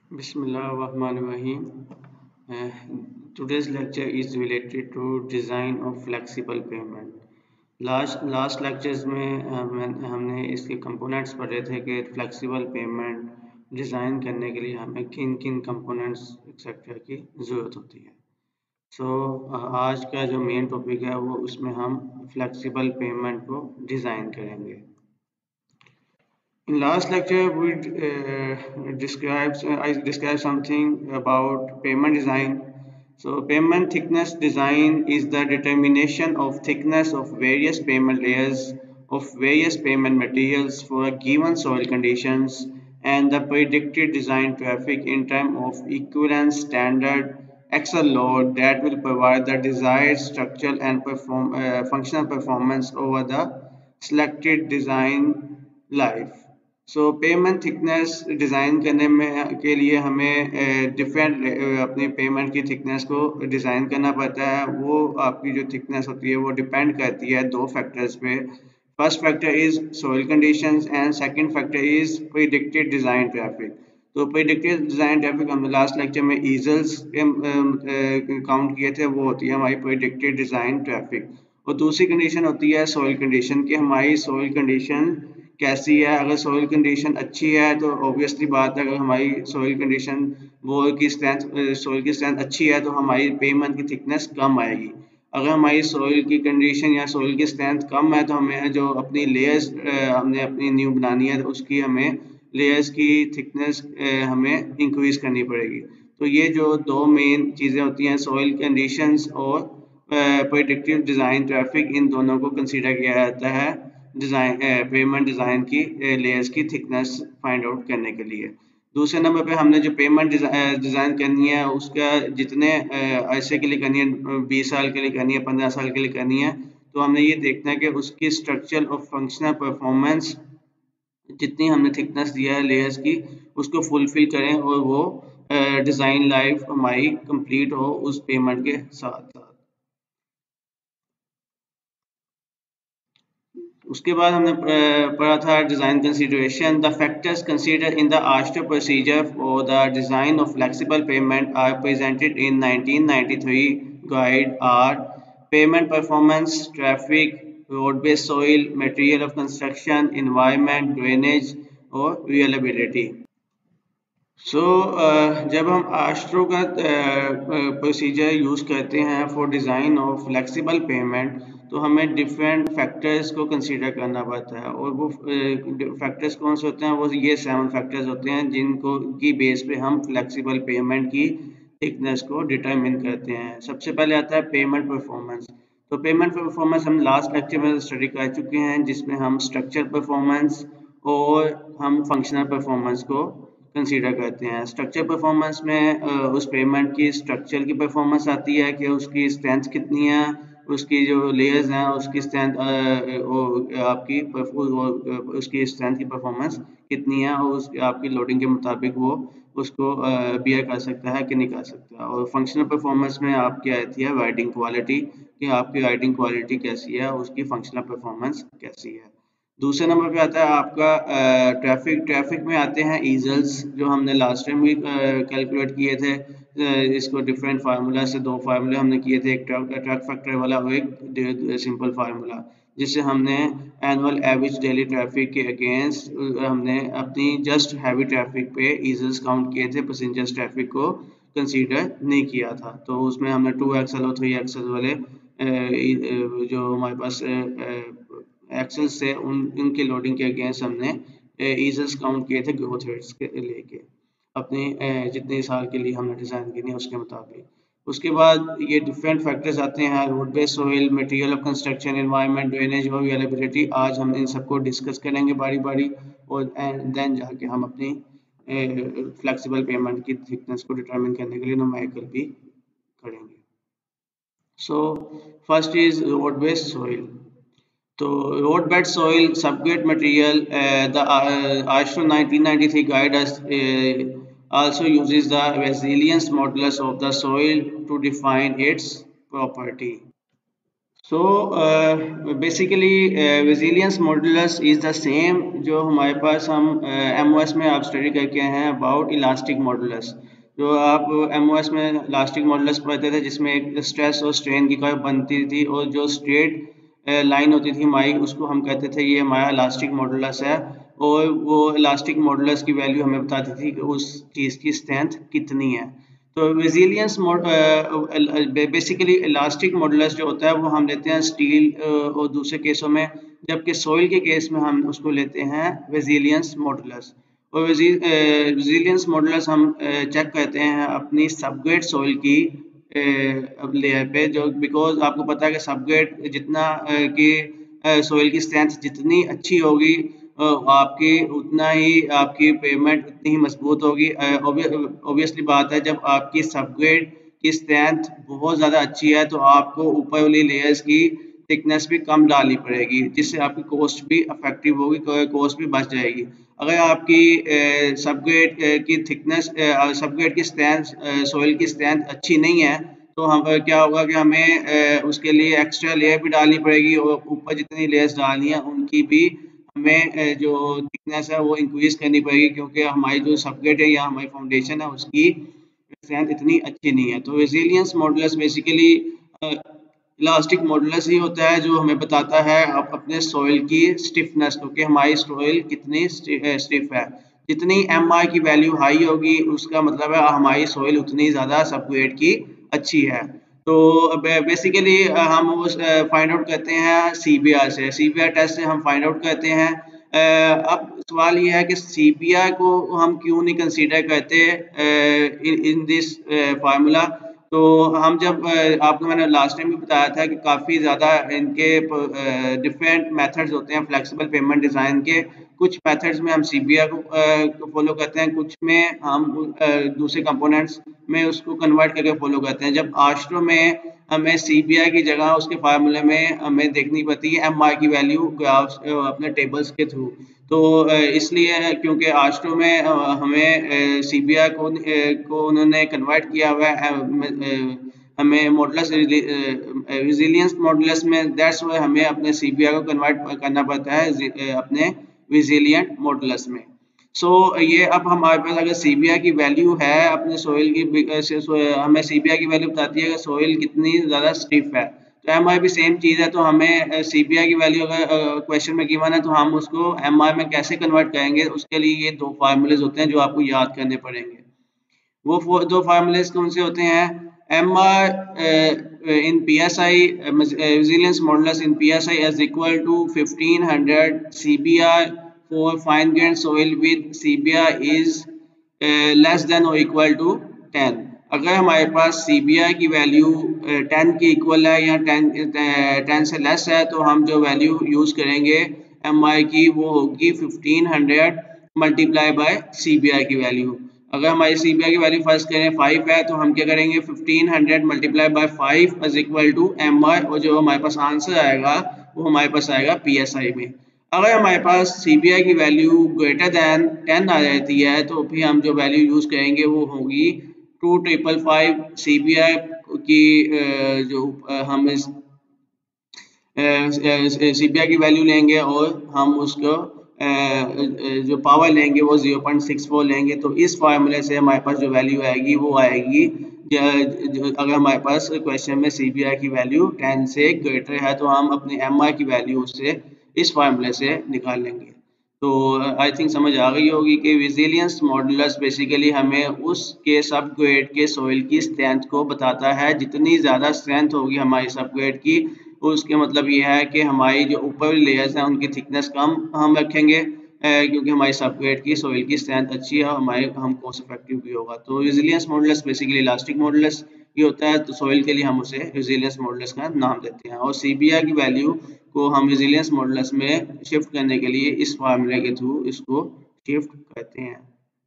Bismillahirrahmanirrahim. Uh, Today's lecture is related to design of flexible payment. Last lectures में हमने इसके components पढ़े थे कि फ्लेक्सिबल पेमेंट डिज़ाइन करने के लिए हमें किन किन कंपोनेंट्स एक्सेट्रा की ज़रूरत होती है। आज का जो मेन टॉपिक है वो उसमें हम फ्लेक्सिबल पेमेंट को डिज़ाइन करेंगे। In last lecture, I described something about payment design. So, payment thickness design is the determination of thickness of various payment layers of various payment materials for a given soil conditions and the predicted design traffic in terms of equivalent standard axle load that will provide the desired structural and functional performance over the selected design life. So payment thickness design करने में के लिए हमें different अपनी payment की thickness को design करना पड़ता है। वो आपकी जो थिकनेस होती है वो डिपेंड करती है दो फैक्टर्स पे। First factor is soil conditions and second factor is predicted design traffic. तो प्रिडिक्टेड डिज़ाइन ट्रैफिक हमने लास्ट लेक्चर में ईजल्स काउंट किए थे, वो होती है हमारी प्रिडिक्टेड डिज़ाइन ट्रैफिक। और दूसरी कंडीशन होती है सॉइल कंडीशन कि हमारी सॉइल कंडीशन कैसी है। अगर सॉइल कंडीशन अच्छी है तो ऑब्वियसली बात है, अगर हमारी सॉइल कंडीशन सॉइल की स्ट्रेंथ अच्छी है तो हमारी पेमेंट की थिकनेस कम आएगी। अगर हमारी सॉइल की कंडीशन या सॉइल की स्ट्रेंथ कम है तो हमें जो अपनी लेयर्स हमने अपनी न्यू बनानी है तो उसकी हमें लेयर्स की थिकनेस हमें इंक्रीज करनी पड़ेगी। तो ये जो दो मेन चीज़ें होती हैं सॉइल कंडीशंस और प्रेडिक्टिव डिज़ाइन ट्रैफिक, इन दोनों को कंसीडर किया जाता है डिज़ाइन पेमेंट डिज़ाइन की लेयर्स की थिकनेस फाइंड आउट करने के लिए। दूसरे नंबर पे हमने जो पेमेंट डिज़ाइन करनी है उसका जितने ऐसे के लिए करनी है, 20 साल के लिए करनी है, 15 साल के लिए करनी है, तो हमने ये देखना है कि उसकी स्ट्रक्चरल और फंक्शनल परफॉर्मेंस जितनी हमने थिकनेस दिया है लेयर्स की उसको फुलफिल करें और वो डिज़ाइन लाइफ हमारी कंप्लीट हो उस पेमेंट के साथ साथ। उसके बाद हमने पढ़ा था design consideration. The factors consider in the AASHTO procedure for the design of flexible payment are presented in 1993 guide are payment performance, traffic, road based soil, material of construction, environment, drainage और reliability. जब हम astro का procedure use करते हैं for design of flexible payment तो हमें different factors को consider करना पड़ता है। और वो फैक्टर्स कौन से होते हैं, वो ये 7 फैक्टर्स होते हैं जिनको की बेस पे हम फ्लेक्सिबल पेमेंट की थिकनेस को डिटरमिन करते हैं। सबसे पहले आता है पेमेंट परफॉर्मेंस। तो पेमेंट परफॉर्मेंस हम लास्ट लेक्चर में स्टडी कर चुके हैं जिसमें हम स्ट्रक्चर परफॉर्मेंस और हम फंक्शनल परफॉर्मेंस को कंसीडर करते हैं। स्ट्रक्चर परफॉर्मेंस में उस पेमेंट की स्ट्रक्चर की परफॉर्मेंस आती है कि उसकी स्ट्रेंथ कितनी है, उसकी जो लेयर्स हैं उसकी स्ट्रेंथ आपकी उसकी स्ट्रेंथ की परफॉर्मेंस कितनी है और उस आपकी लोडिंग के मुताबिक वो उसको बियर कर सकता है कि नहीं कर सकता। और फंक्शनल परफॉर्मेंस में आपकी आती है राइडिंग क्वालिटी कि आपकी राइडिंग क्वालिटी कैसी है, उसकी फंक्शनल परफॉर्मेंस कैसी है। दूसरे नंबर पे आता है आपका ट्रैफिक। ट्रैफिक में आते हैं ईजल्स जो हमने लास्ट टाइम भी कैलकुलेट किए थे। इसको डिफरेंट फार्मूला से, दो फार्मूले हमने किए थे, एक ट्रक फैक्टर वाला और एक सिंपल फार्मूला, जिससे हमने एनुअल एवरेज डेली ट्रैफिक के अगेंस्ट हमने अपनी जस्ट हैवी ट्रैफिक पे ईजल्स काउंट किए थे, पैसेंजर्स ट्रैफिक को कंसीडर नहीं किया था। तो उसमें हमने 2 एक्सल और 3 एक्सल वाले जो हमारे पास एक्सेल से उनके लोडिंग के अगेंस्ट हमने ईजल्स काउंट किए थे ग्रोथ रेट्स के लेके अपने जितने साल के लिए हमने डिज़ाइन करनी है उसके मुताबिक। उसके बाद ये डिफरेंट फैक्टर्स आते हैं road based soil, material of construction, environment, drainage और अवेलेबिलिटी। आज हम इन सबको डिस्कस करेंगे बारी बारी और देन जाके हम अपनी फ्लेक्सिबल पेमेंट की थिकनेस को डिटरमिन करने के लिए न्यूमेरिकल भी करेंगे। So first is road based soil. तो road bed soil subgrade material, the ISO 1993 guide us also uses the resilience modulus of the soil to define its property. So basically resilience modulus is the same जो हमारे पास हम MOS में आप study करके हैं about elastic modulus. जो आप MOS में इलास्टिक मॉडुलस पढ़ते थे जिसमें एक स्ट्रेस और स्ट्रेन की कर्व बनती थी और जो स्ट्रेट लाइन होती थी हमारी उसको हम कहते थे ये हमारा इलास्टिक मॉडुलस है। और वो इलास्टिक मॉडुलस की वैल्यू हमें बताती थी कि उस चीज़ की स्ट्रेंथ कितनी है। तो रेजिलियंस बेसिकली इलास्टिक मॉडुलस जो होता है वो हम लेते हैं स्टील और दूसरे केसों में, जबकि सॉइल के केस में हम उसको लेते हैं रेजिलियंस मॉडुलस। और रेजिलियंस मॉडुलस हम चेक करते हैं अपनी सबग्रेड सॉइल की लेयर पे, जो बिकॉज आपको पता है कि सबग्रेड जितना की सॉइल की स्ट्रेंथ जितनी अच्छी होगी आपकी उतना ही आपकी पेमेंट उतनी ही मजबूत होगी। ऑब्वियसली बात है, जब आपकी सबग्रेड की स्ट्रेंथ बहुत ज़्यादा अच्छी है तो आपको ऊपर वाली लेयर्स की थिकनेस भी कम डालनी पड़ेगी, जिससे आपकी कॉस्ट भी इफेक्टिव होगी, कॉस्ट भी बच जाएगी। अगर आपकी सबग्रेड की थिकनेस सबग्रेड की स्ट्रेंथ सॉइल की स्ट्रेंथ अच्छी नहीं है तो हम क्या होगा कि हमें उसके लिए एक्स्ट्रा लेयर भी डालनी पड़ेगी और ऊपर जितनी लेयर्स डालनी है उनकी भी हमें जो थिकनेस है वो इंक्रीज करनी पड़ेगी, क्योंकि हमारी जो सबग्रेड है या हमारी फाउंडेशन है उसकी स्ट्रेंथ इतनी अच्छी नहीं है। तो resilience modulus basically elastic modulus ही होता है जो हमें बताता है आप अपने सॉइल की स्टिफनेस को, कि हमारी सॉइल कितनी स्टिफ है। जितनी एम आई की वैल्यू हाई होगी उसका मतलब है हमारी सॉइल उतनी ज़्यादा सबग्रेड की अच्छी है। तो बेसिकली हम उस फाइंड आउट करते हैं सीबीआर से, सीबीआर टेस्ट से हम फाइंड आउट करते हैं। अब सवाल ये है कि सीबीआर को हम क्यों नहीं कंसीडर करते इन दिस फार्मूला। तो हम जब आपको मैंने लास्ट टाइम भी बताया था कि काफ़ी ज़्यादा इनके डिफरेंट मेथड्स होते हैं फ्लेक्सिबल पेमेंट डिज़ाइन के। कुछ मेथड्स में हम सीबीआर को फॉलो करते हैं, कुछ में हम दूसरे कंपोनेंट्स में उसको कन्वर्ट करके फॉलो करते हैं। जब आश्रो में हमें सीबीआई की जगह उसके फार्मूले में हमें देखनी पड़ती है एमआर की वैल्यू ग्राफ्स अपने टेबल्स के थ्रू। तो इसलिए क्योंकि आश्रो में हमें सीबीआई को उन्होंने कन्वर्ट किया हुआ है हमें मॉडुलस रेजिलियंस मॉडुलस में, दैट्स व्हाई हमें अपने सीबीआई को कन्वर्ट करना पड़ता है अपने रेजिलिएंट मॉडुलस में। सो ये अब हमारे पास अगर सीबीआई की वैल्यू है अपने सोइल की, हमें सीबीआई की वैल्यू बताती है कि सोइल कितनी ज़्यादा स्टिफ है। तो एमआई भी सेम चीज़ है, तो हमें सीबीआई की वैल्यू अगर क्वेश्चन में गिवन है तो हम उसको एमआई में कैसे कन्वर्ट करेंगे, उसके लिए ये दो फार्मूलेज होते हैं जो आपको याद करने पड़ेंगे। वो दो फार्मूलेज कौन से होते हैं? M R in P S I resilience modulus in P S I is equal to 1500 CBI for fine grained soil with CBI is less than और इक्वल टू 10। अगर हमारे पास CBI की वैल्यू 10 की इक्वल है या 10 से लेस है तो हम जो वैल्यू यूज करेंगे MI की वो होगी 1500 मल्टीप्लाई बाय CBI की वैल्यू। अगर हमारी सीबीआई की वैल्यू फर्स्ट करें 5 है तो हम क्या करेंगे 1500 multiply by 5 is equal to M I, और जो हमारे पास आंसर आएगा वो हमारे पास आएगा पीएसआई में। अगर हमारे पास सीबीआई की वैल्यू ग्रेटर दैन 10 आ जाती है तो फिर हम जो वैल्यू यूज करेंगे वो होगी 2555 सीबीआई की जो हम इस सीबीआई की वैल्यू लेंगे और हम उसको जो पावर लेंगे वो 0.64 लेंगे। तो इस फार्मूले से हमारे पास जो वैल्यू आएगी वो आएगी अगर हमारे पास क्वेश्चन में सीबीआई की वैल्यू 10 से ग्रेटर है तो हम अपने एमआई की वैल्यू उससे इस फार्मूले से निकाल लेंगे। तो आई थिंक समझ आ गई होगी कि रेजिलियंस मॉडुलस बेसिकली हमें उसके सब ग्रेड के सॉइल की स्ट्रेंथ को बताता है। जितनी ज़्यादा स्ट्रेंथ होगी हमारी सब ग्रेड की उसके मतलब ये है कि हमारी जो ऊपर लेयर्स हैं उनकी थिकनेस कम हम रखेंगे, क्योंकि हमारी सबग्रेड की सॉइल की स्ट्रेंथ अच्छी है, हमारे हम कॉस्ट इफेक्टिव भी होगा। तो resilience modulus basically elastic modulus ये होता है, तो सॉइल के लिए हम उसे रेजिलियंस मॉडुलस का नाम देते हैं। और सीबीआई की वैल्यू को हम रेजिलियंस मॉडुलस में शिफ्ट करने के लिए इस फार्मूले के थ्रू इसको शिफ्ट करते हैं।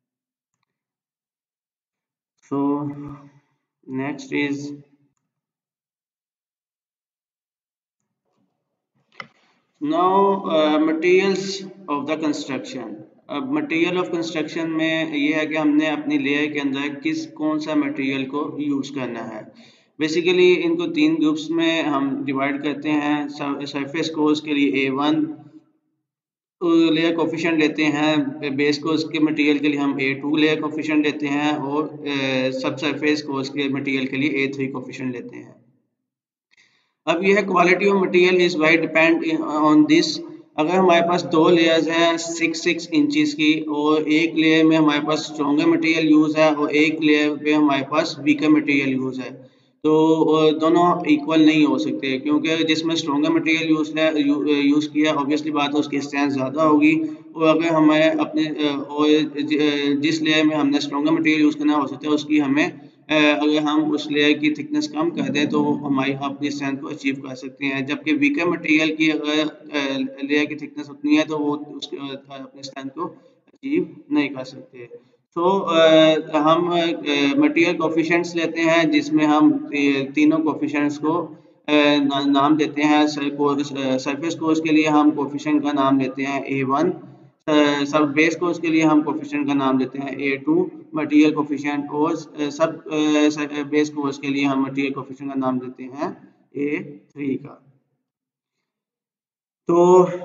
So next is now materials of the construction. अब मटेरियल ऑफ कंस्ट्रक्शन में ये है कि हमने अपनी लेयर के अंदर कौन सा मटेरियल को यूज करना है। बेसिकली इनको 3 ग्रुप्स में हम डिवाइड करते हैं। सरफेस कोर्स के लिए A1 लेयर कोफिशिएंट लेते हैं, बेस कोर्स के मटेरियल के लिए हम A2 लेयर कोफिशिएंट लेते हैं और सब सरफेस कोर्स के मटेरियल के लिए A3 कोफिशिएंट लेते हैं। अब यह quality of material is very depend on this. अगर हमारे पास 2 लेयर्स हैं 6 इंचेस की और एक लेयर में हमारे पास स्ट्रॉन्गर मटेरियल यूज़ है और एक लेयर पे हमारे पास वीकर मटेरियल यूज़ है, तो दोनों इक्वल नहीं हो सकते, क्योंकि जिसमें स्ट्रॉन्गर मटेरियल यूज़ किया ऑब्वियसली बात है उसकी स्ट्रेंथ ज़्यादा होगी। और अगर हमें अपने जिस लेयर में हमने स्ट्रॉन्गर मटेरियल यूज़ करना हो सकता है उसकी हमें अगर हम उस लेयर की थिकनेस कम कर दें तो हमारी अपनी स्ट्रेंथ को अचीव कर सकते हैं। जबकि वीकर मटेरियल की अगर लेयर की थिकनेस उतनी है तो वो उसके अपनी स्ट्रेंथ को अचीव नहीं कर सकते। तो हम मटेरियल कोफिशिएंट्स लेते हैं जिसमें हम तीनों कोफिशिएंट्स को नाम देते हैं। सरफेस कोर्स के लिए हम कोफिशिएंट का नाम लेते हैं A1, सब बेस कोर्स के लिए हम कोफिशिएंट का नाम देते हैं A2 मटेरियल कोफिशिएंट, और सब बेस कोर्स के लिए हम मटेरियल कोफिशिएंट का नाम देते हैं A3 का। तो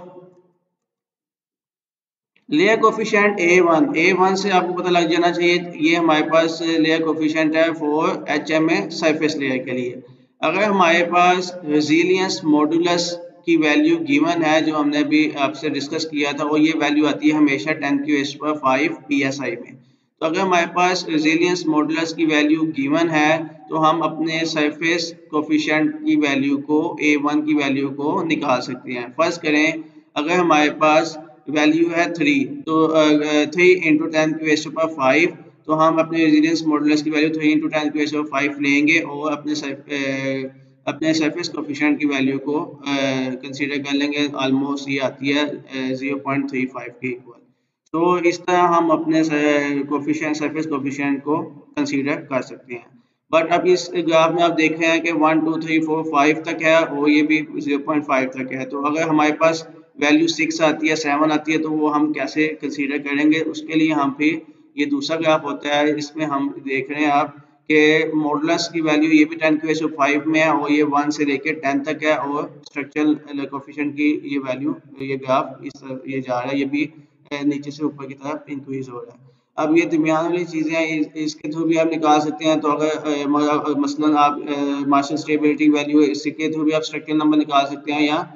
लेयर कोफिशिएंट A1 से आपको पता लग जाना चाहिए, ये हमारे पास लेयर कोफिशिएंट है फॉर HMA सरफेस लेयर के लिए। अगर हमारे पास रेजिलियंस मॉडुलस की वैल्यू गिवन है जो हमने अभी आपसे डिस्कस किया था, और ये वैल्यू आती है हमेशा 10⁵ PSI में। तो अगर हमारे पास रेजिलियंस मॉडुलस की वैल्यू गिवन है तो हम अपने सरफेस कोफिशिएंट की वैल्यू को A1 की वैल्यू को निकाल सकते हैं। फर्स्ट करें, अगर हमारे पास वैल्यू है 3, तो 3 × 10⁵ तो हम अपने रेजिलियंस मॉडुलस की वैल्यू 3 × 10⁵ लेंगे और अपने सरफेस कोफिशिएंट की वैल्यू को कंसीडर कर लेंगे। ऑलमोस्ट ये आती है 0.35 के इक्वल। तो इस तरह हम अपने कोफिशिएंट सरफेस कोफिशिएंट को कंसीडर कर सकते हैं। बट अब इस ग्राफ में आप देख रहे हैं कि 1 2 3 4 5 तक है और ये भी 0.5 तक है। तो अगर हमारे पास वैल्यू 6 आती है 7 आती है तो वो हम कैसे कंसीडर करेंगे, उसके लिए हम फिर ये दूसरा ग्राफ होता है, इसमें हम देख रहे हैं आप कि मॉडुलस की वैल्यू ये भी 10⁵ में है और ये 1 से लेकर 10 तक है, और स्ट्रक्चरल कोफिशिएंट की ये वैल्यू ये ग्राफ इस ये जा रहा है, ये भी नीचे से ऊपर की तरफ इंक्रीज हो रहा है। अब ये दरमियान वाली चीज़ें हैं, इसके थ्रू भी आप निकाल सकते हैं। तो अगर मसलन आप मार्शल स्टेबिलिटी वैल्यू है इसके थ्रू भी आप स्ट्रक्चरल नंबर निकाल सकते हैं, या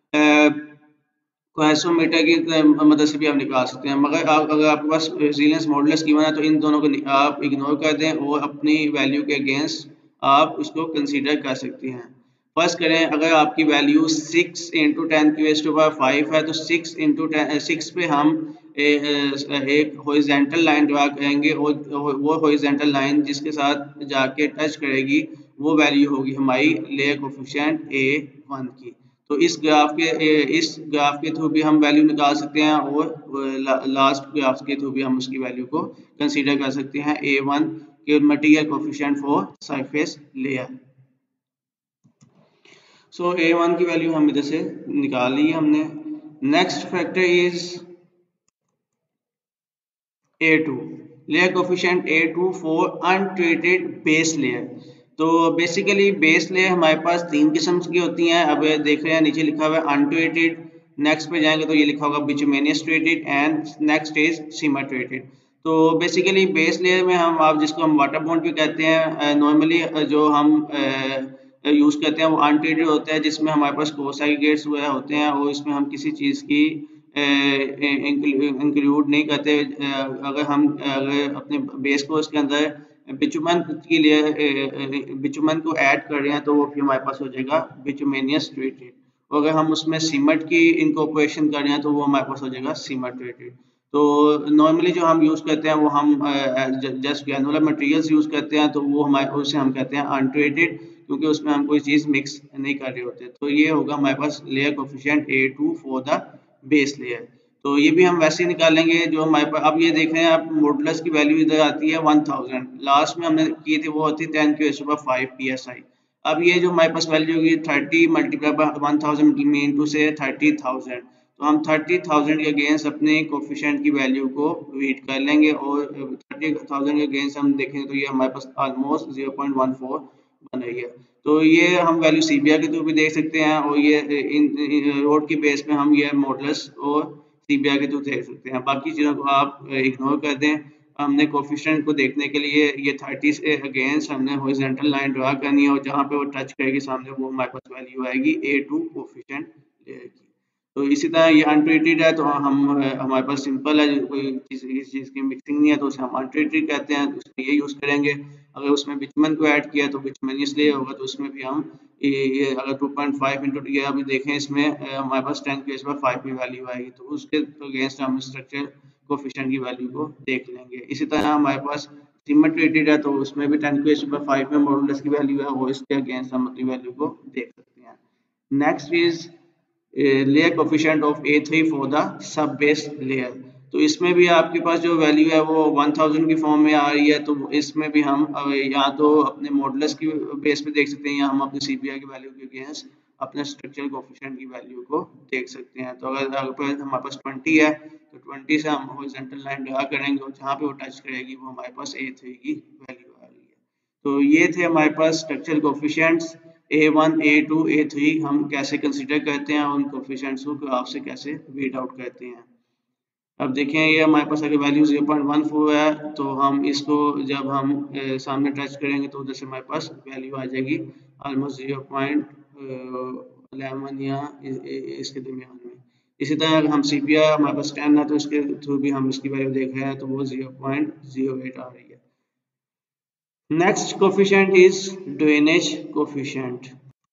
कोहेसोमीटर की मदद से भी आप निकाल सकते हैं। मगर अगर आपके पास रेजिलियंस मॉडुलस गिवन है तो इन दोनों को आप इग्नोर कर दें और अपनी वैल्यू के अगेंस्ट आप उसको कंसीडर कर सकते हैं। फर्स्ट करें, अगर आपकी वैल्यू 6 × 10⁵ है तो 6 पे हम एक हॉरिजॉन्टल लाइन ड्रा करेंगे और वो हॉरिजॉन्टल लाइन जिसके साथ जाके टच करेगी वो वैल्यू होगी हमारी लेयर कोफिशिएंट A1 की। तो इस ग्राफ के थ्रू भी हम वैल्यू निकाल सकते हैं और लास्ट ग्राफ के थ्रू भी हम उसकी वैल्यू को कंसीडर कर सकते हैं A1 के material coefficient for surface layer. So A1 की वैल्यू हम इधर से निकाल ली हमने। Next factor is A2 layer coefficient A2 for untreated base layer. तो बेसिकली बेस लेयर हमारे पास 3 किस्म की होती हैं। अब देख रहे हैं नीचे लिखा हुआ है अनट्रीटेड, नेक्स्ट पे जाएंगे तो ये लिखा होगा bituminous treated and next is cement treated. तो बेसिकली बेस लेयर में हम आप जिसको हम वाटर बॉन्ड भी कहते हैं, नॉर्मली जो हम यूज़ करते हैं वो अनट्रीटेड होता है, जिसमें हमारे पास कोर्स एग्रीगेट्स वगैरह होते हैं और इसमें हम किसी चीज़ की इंक्लूड नहीं करते। अगर अपने बेस कोर्स के अंदर बिटुमन के लिए बिटुमन को ऐड कर रहे हैं तो वो फिर हमारे पास हो जाएगा बिटुमिनस ट्रीटेड, और अगर हम उसमें सीमेंट की इनकॉर्पोरेशन कर रहे हैं तो वो हमारे पास हो जाएगा सीमा ट्रीटेड। तो नॉर्मली जो हम यूज़ करते हैं वो हम जस्ट ग्रैनुलर मटेरियल्स यूज़ करते हैं, तो वो हमारे उसे हम कहते हैं अनट्रीटेड, क्योंकि उसमें हम कोई चीज़ मिक्स नहीं कर रहे होते। तो ये होगा हमारे पास layer coefficient A2 for the base layer. तो ये भी हम वैसे ही निकालेंगे जो हमारे पास। अब ये देख रहे हैं आप मॉडुलस की वैल्यू इधर आती है 1000, लास्ट में हमने की थी वो होती है 10⁵ PSI। अब ये जो हमारे पास वैल्यू होगी 30 × 1000 मीन टू से 30,000, तो हम 30,000 के अगेंस्ट अपने कोफिशिएंट की वैल्यू को रीड कर लेंगे और 30,000 के अगेंस्ट हम देखेंगे तो ये हमारे पास ऑलमोस्ट 0.14 बन रही है। तो ये हम वैल्यू सीबीआई के थ्रू भी देख सकते हैं, और ये इन रोड की बेस पे हम ये मॉडल्स और सीबीआई के थ्रू देख सकते हैं। बाकी चीज़ों को आप इग्नोर कर दें। हमने कोफिशिएंट को देखने के लिए ये 30 से अगेंस्ट हमने हॉरिजॉन्टल लाइन ड्रा करनी है, और जहाँ पे वो टच करेगी सामने वो हमारे पास वैल्यू आएगी A2 कोफिशिएंट लेयर की। तो इसी तरह ये अनट्रीटेड है, तो हम हमारे पास सिंपल है, कोई इस चीज़ की मिक्सिंग नहीं है, तो उसे हम अनट्रीटेड कहते हैं, तो उसमें ये यूज़ करेंगे। अगर उसमें बिटुमेन को ऐड किया तो बिटुमेन इसलिए होगा, तो उसमें भी हम ये अगर 2.5 इंटू ये अभी देखें, इसमें हमारे पास 10 के पर 5 की वैल्यू आएगी, तो उसके अगेंस्ट हम स्ट्रक्चर कोफिशिएंट की वैल्यू को देख लेंगे। इसी तरह हमारे पास सिमेट्री रेटेड है, तो उसमें भी 10 के पर 5 में मॉडुलस की वैल्यू है, वो इसके अगेंस्ट हम अपनी वैल्यू को देख सकते हैं। Next is layer coefficient of A3 for the sub base layer. तो इसमें भी आपके पास जो वैल्यू है वो 1000 की फॉर्म में आ रही है, तो इसमें भी हम या तो अपने मॉडुलस की बेस पे देख सकते हैं, या हम अपने सीपीआई की वैल्यू के अगेंस्ट अपने स्ट्रक्चरल कोफिशिएंट की वैल्यू को देख सकते हैं। तो अगर हमारे पास 20 है, तो 20 से हम हॉरिजॉन्टल लाइन ड्रा करेंगे, और जहाँ पे वो टच करेगी वो हमारे पास A3 की वैल्यू आ रही है। तो ये थे हमारे पास structural coefficients A1, A2, A3 हम कैसे कंसीडर करते हैं, उन कोफिशिएंट्स को ग्राफ से कैसे वीड आउट करते हैं। अब देखें, ये हमारे पास अगर वैल्यू 0.14 है, तो हम इसको जब हम सामने टच करेंगे तो उधर से हमारे पास वैल्यू आ जाएगी ऑलमोस्ट 0.11 या इसके दरमियान में। इसी तरह अगर हम CPI हमारे पास 10 है, तो इसके थ्रू भी हम इसकी वैल्यू देख रहे हैं, तो वो 0.08 आ रही है। Next coefficient is drainage coefficient.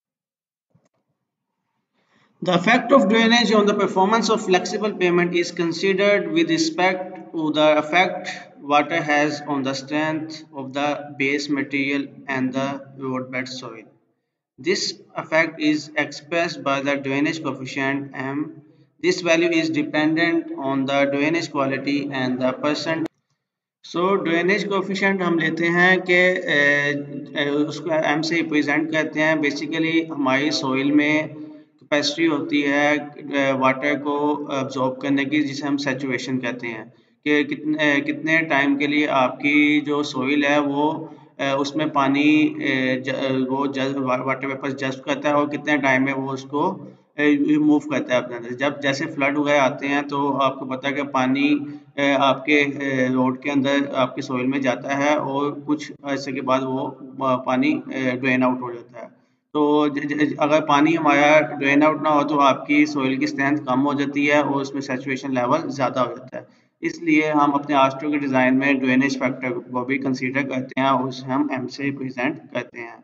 The effect of drainage on the performance of flexible pavement is considered with respect to the effect water has on the strength of the base material and the roadbed soil. This effect is expressed by the drainage coefficient M. This value is dependent on the drainage quality and the percent. So drainage coefficient हम लेते हैं कि उसको M से represent करते हैं। Basically हमारी soil में कैपेसिटी होती है वाटर को अब्जॉर्ब करने की, जिसे हम सैचुरेशन कहते हैं, कि कितने टाइम के लिए आपकी जो सॉइल है वो उसमें पानी वो वाटर वेपर्स जज्ब करता है, और कितने टाइम में वो उसको मूव करता है अपने अंदर। जब जैसे फ्लड वगैरह आते हैं, तो आपको पता है कि पानी आपके रोड के अंदर आपके सॉइल में जाता है, और कुछ अर्से के बाद वो पानी ड्रेन आउट हो जाता है। तो अगर पानी हमारा ड्रेन आउट ना हो, तो आपकी सॉइल की स्ट्रेंथ कम हो जाती है, और उसमें सैचुरेशन लेवल ज़्यादा हो जाता है। इसलिए हम अपने आस्ट्रो के डिज़ाइन में ड्रेनेज फैक्टर को भी कंसीडर करते हैं, और उसे हम एम से रिप्रेजेंट करते हैं।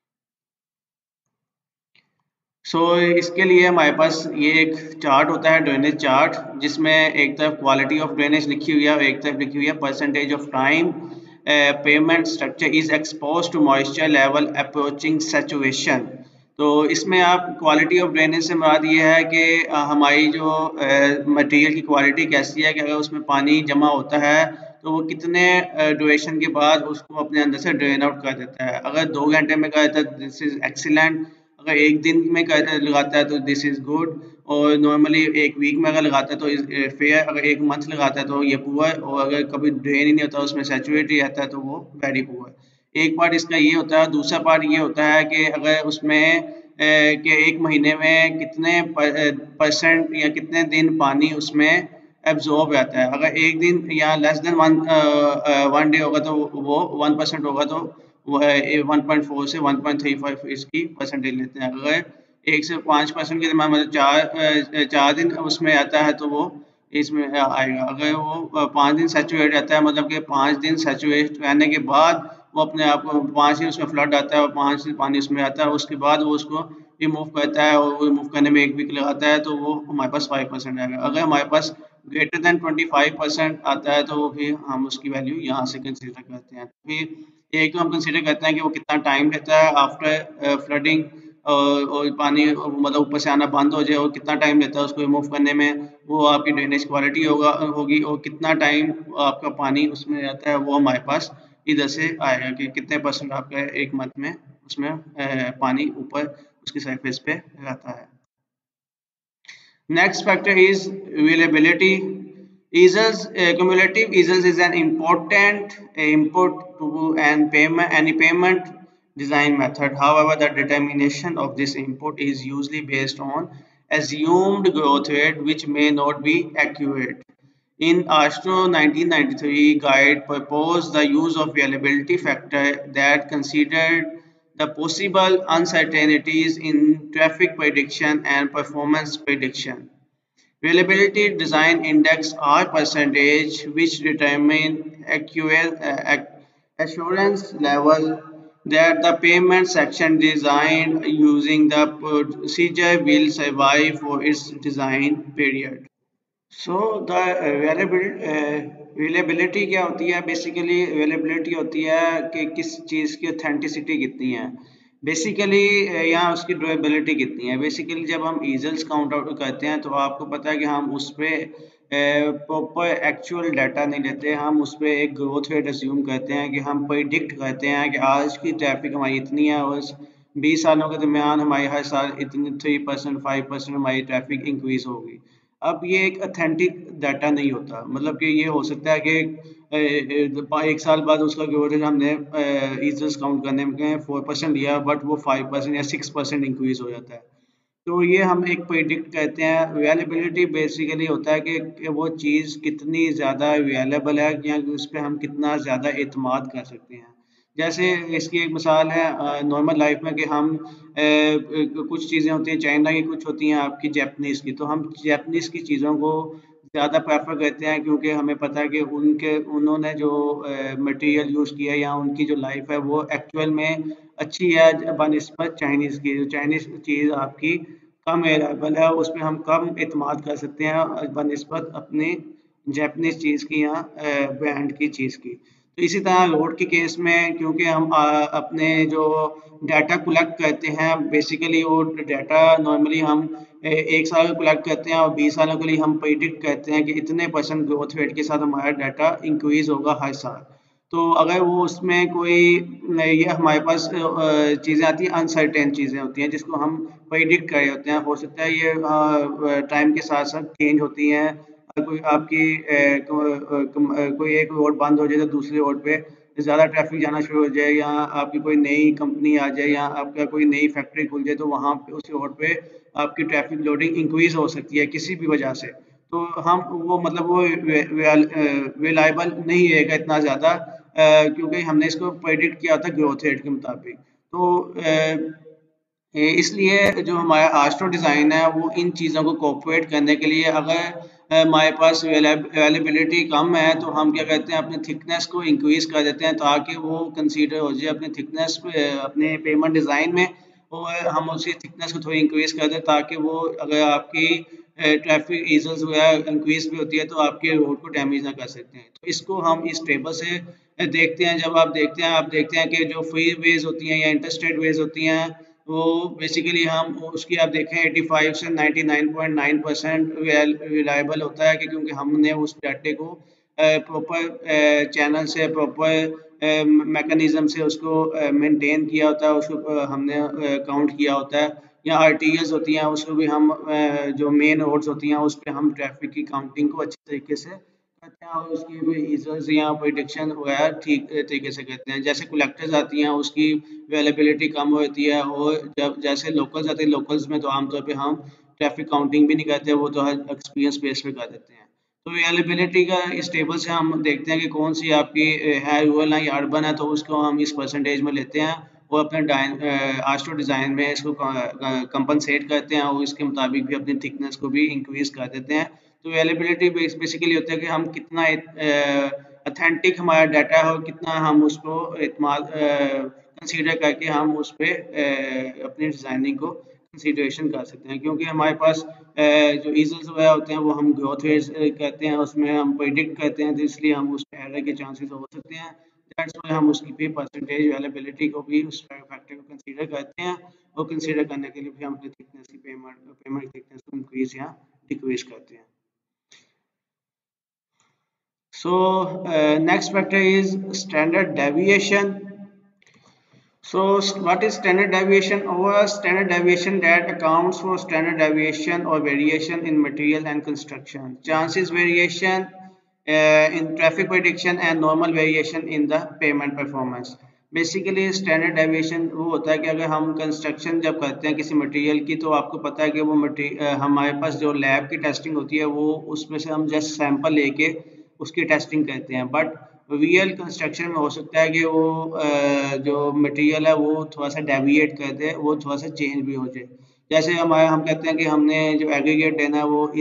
इसके लिए हमारे पास ये एक चार्ट होता है, ड्रेनेज चार्ट, जिसमें एक तरफ क्वालिटी ऑफ ड्रेनेज लिखी हुई है, और एक तरफ लिखी हुई है percentage of time payment structure is expose to moisture level approaching saturation. तो इसमें आप क्वालिटी ऑफ ड्रेनेज से मुराद ये है कि हमारी जो मटेरियल की क्वालिटी कैसी है, कि अगर उसमें पानी जमा होता है, तो वो कितने ड्यूरेशन के बाद उसको अपने अंदर से ड्रेन आउट कर देता है। अगर 2 घंटे में कर देता है, दिस इज एक्सीलेंट। अगर एक दिन में लगाता है, तो दिस इज गुड। और नॉर्मली एक वीक में अगर लगाता है तो फेयर। अगर एक मंथ लगाता है तो ये पुअर। और अगर कभी ड्रेन ही नहीं होता, उसमें सैचुरेट ही रहता है, तो वो वेरी पुअर। एक पार्ट इसका ये होता है। दूसरा पार्ट ये होता है कि अगर उसमें कि एक महीने में कितने परसेंट या कितने दिन पानी उसमें एब्जॉर्ब रहता है। अगर एक दिन या लेस देन वन डे होगा, तो वो 1% होगा, तो 1.4 से 1.35 इसकी परसेंटेज लेते हैं। अगर 1 से 5% के दरम्यान, मतलब 4 दिन उसमें आता है, तो वो इसमें आएगा। अगर वो 5 दिन सैचुरेट रहता है, मतलब कि 5 दिन सैचुरेट रहने के बाद वो अपने आप को 5 दिन उसमें फ्लड आता है, और 5 दिन पानी उसमें आता है, उसके बाद वो उसको रिमूव करता है, और रिमूव करने में 1 वीक लगाता है, तो वो हमारे पास 5% आएगा। अगर हमारे पास ग्रेटर देन 25% आता है, तो फिर हम उसकी वैल्यू यहाँ से कंसिडर करते हैं। फिर एक तो हम कंसिडर करते हैं कि वो कितना टाइम लेता है आफ्टर फ्लडिंग, और पानी मतलब ऊपर से आना बंद हो जाए, और कितना टाइम लेता है उसको रिमूव करने में, वो आपकी ड्रेनेज क्वालिटी होगी। और कितना टाइम आपका पानी उसमें रहता है, वो हमारे पास इधर से आएगा कि कितने परसेंट आपका एक मंथ में उसमें पानी ऊपर उसकी सरफेस पे रहता है। Next factor is availability. Easels, cumulative easels is an important input to any payment design method. However, the determination of this input is usually based on assumed growth rate, which may not be accurate. In Astro 1993 guide proposed the use of reliability factor that considered the possible uncertainties in traffic prediction and performance prediction. Reliability design index or percentage which determine assurance level that the payment section designed using the procedure will survive for its design period. So the availability क्या होती है? Basically availability होती है कि किस चीज़ की authenticity कितनी है। बेसिकली यहाँ उसकी ड्यूरेबिलिटी कितनी है। बेसिकली जब हम ईजल्स काउंट आउट करते हैं तो आपको पता है कि हम उस पर प्रॉपर एक्चुअल डाटा नहीं लेते, हम उस पर एक ग्रोथ रेट अज्यूम करते हैं कि हम प्रिडिक्ट करते हैं कि आज की ट्रैफिक हमारी इतनी है और 20 सालों के दरमियान हमारी हर साल इतनी 3% 5% हमारी ट्रैफिक इंक्रीज होगी। अब ये एक ऑथेंटिक डाटा नहीं होता, मतलब कि ये हो सकता है कि एक साल बाद उसका ग्रोथ हमने ईजल्स काउंट करने में 4% लिया बट वो 5% या 6% इंक्रीज हो जाता है। तो ये हम एक प्रिडिक्ट कहते हैं। अवेलेबिलिटी बेसिकली होता है कि वो चीज़ कितनी ज़्यादा अवेलेबल है या उस पर हम कितना ज़्यादा एतमाद कर सकते हैं। जैसे इसकी एक मिसाल है नॉर्मल लाइफ में कि हम कुछ चीज़ें होती हैं चाइना की, कुछ होती हैं आपकी जापानीज़ की। तो हम जापानीज़ की चीज़ों को ज़्यादा प्रेफर करते हैं क्योंकि हमें पता है कि उन्होंने जो मटेरियल यूज़ किया है या उनकी जो लाइफ है वो एक्चुअल में अच्छी है बनिस्बत चाइनीज़ की। जो चाइनीज़ चीज़ आपकी कम अवेलेबल है, उस पे हम कम एतमाद कर सकते हैं बनिस्बत अपनी जापानीज़ चीज़ की या ब्रांड की चीज़ की। तो इसी तरह रोड के केस में क्योंकि हम अपने जो डाटा कलेक्ट करते हैं बेसिकली वो डाटा नॉर्मली हम 1 साल कलेक्ट करते हैं और 20 सालों के लिए हम प्रिडिक्ट करते हैं कि इतने % ग्रोथ रेट के साथ हमारा डाटा इंक्रीज होगा हर साल। तो अगर वो उसमें कोई ये हमारे पास चीज़ें आती हैं, अनसर्टेन चीज़ें होती हैं जिसको हम प्रिडिक्ट कर रहे होते हैं। हो सकता है ये टाइम के साथ साथ चेंज होती हैं। कोई आपकी कोई एक रोड बंद हो जाए तो दूसरी रोड पे ज़्यादा ट्रैफिक जाना शुरू हो जाए, या आपकी कोई नई कंपनी आ जाए या आपका कोई नई फैक्ट्री खुल जाए तो वहाँ पे उस रोड पे आपकी ट्रैफिक लोडिंग इंक्रीज हो सकती है किसी भी वजह से। तो हम वो मतलब वो रिलायबल नहीं रहेगा इतना ज़्यादा क्योंकि हमने इसको प्रेडिक्ट किया था ग्रोथ रेट के मुताबिक। तो इसलिए जो हमारा आस्ट्रो डिज़ाइन है वो इन चीज़ों को कोऑपरेट करने के लिए, अगर हमारे पास अवेलेबिलिटी कम है तो हम क्या करते हैं अपने थिकनेस को इंक्रीज कर देते हैं ताकि वो कंसीडर हो जाए अपने थिकनेस अपने पेमेंट डिज़ाइन में, और हम उसी थिकनेस को थोड़ी इंक्रीज कर दें ताकि वो अगर आपकी ट्रैफिक ईजल्स वगैरह इंक्रीज भी होती है तो आपके रोड को डैमेज ना कर सकते हैं। तो इसको हम इस टेबल से देखते हैं। जब आप देखते हैं कि जो फ्री वेज होती हैं या इंटरस्टेट वेज होती हैं वो बेसिकली हम उसकी आप देखें 85 से 99.9% रिलायबल होता है कि क्योंकि हमने उस डाटे को प्रॉपर चैनल से प्रॉपर मैकेनिज्म से उसको मेंटेन किया होता है, उसको हमने काउंट किया होता है। या आरटीएस होती हैं उसको भी हम जो मेन रोड्स होती हैं उस पर हम ट्रैफिक की काउंटिंग को अच्छे तरीके से करते हैं और उसकी भी ईजल्स या प्रिडिक्शन वगैरह ठीक तरीके से करते हैं। जैसे कलेक्टर्स आती हैं उसकी अवेलेबिलिटी कम होती है, और जब जैसे लोकल्स आते हैं लोकल्स में तो आमतौर पे हम ट्रैफिक काउंटिंग भी नहीं करते, वो तो हर एक्सपीरियंस बेस पे कर देते हैं। तो अवेलेबिलिटी का इस टेबल से हम देखते हैं कि कौन सी आपकी है रूरल है या अर्बन है, तो उसको हम इस परसेंटेज में लेते हैं और अपने आस्ट्रो डिज़ाइन में इसको कंपनसेट करते हैं और इसके मुताबिक भी अपनी थिकनेस को भी इंक्रीज कर देते हैं। तो अवेलेबिलिटी बेसिकली होता है कि हम कितना अथेंटिक हमारा डाटा है और कितना हम उसको इस्तेमाल कंसीडर करके हम उस पर अपनी डिज़ाइनिंग को कंसीडरेशन कर सकते हैं। क्योंकि हमारे पास जो ईजल्स वगैरह होते हैं वो हम ग्रोथ रेट्स कहते हैं, उसमें हम प्रिडिक्ट करते हैं, तो इसलिए हम उस पर एरर के चांसेस हो सकते हैं। दैट्स व्हाई हम उसकी भी परसेंटेज अवेलेबिलिटी को भी उस फैक्टर को कंसीडर करते हैं, और कंसीडर करने के लिए भी हम अपनी थिकनेस की पेमेंट थिकनेस को इंक्रीज या डिक्रीज करते हैं। So next factor is standard deviation. So what is standard deviation? Or standard deviation that accounts for standard deviation or variation in material and construction, chances variation in traffic prediction and normal variation in the payment performance. Basically standard deviation वो होता है कि अगर हम construction जब करते हैं किसी मटेरियल की, तो आपको पता है कि वो हमारे पास जो लैब की टेस्टिंग होती है वो उसमें से हम जस्ट सैंपल लेके उसकी टेस्टिंग करते हैं। बट रियल कंस्ट्रक्शन में हो सकता है कि वो जो मटेरियल है वो थोड़ा सा डेविएट कर दे, वो थोड़ा सा चेंज भी हो जाए। जैसे हम कहते हैं कि हमने जो एग्रीगेट देना है वो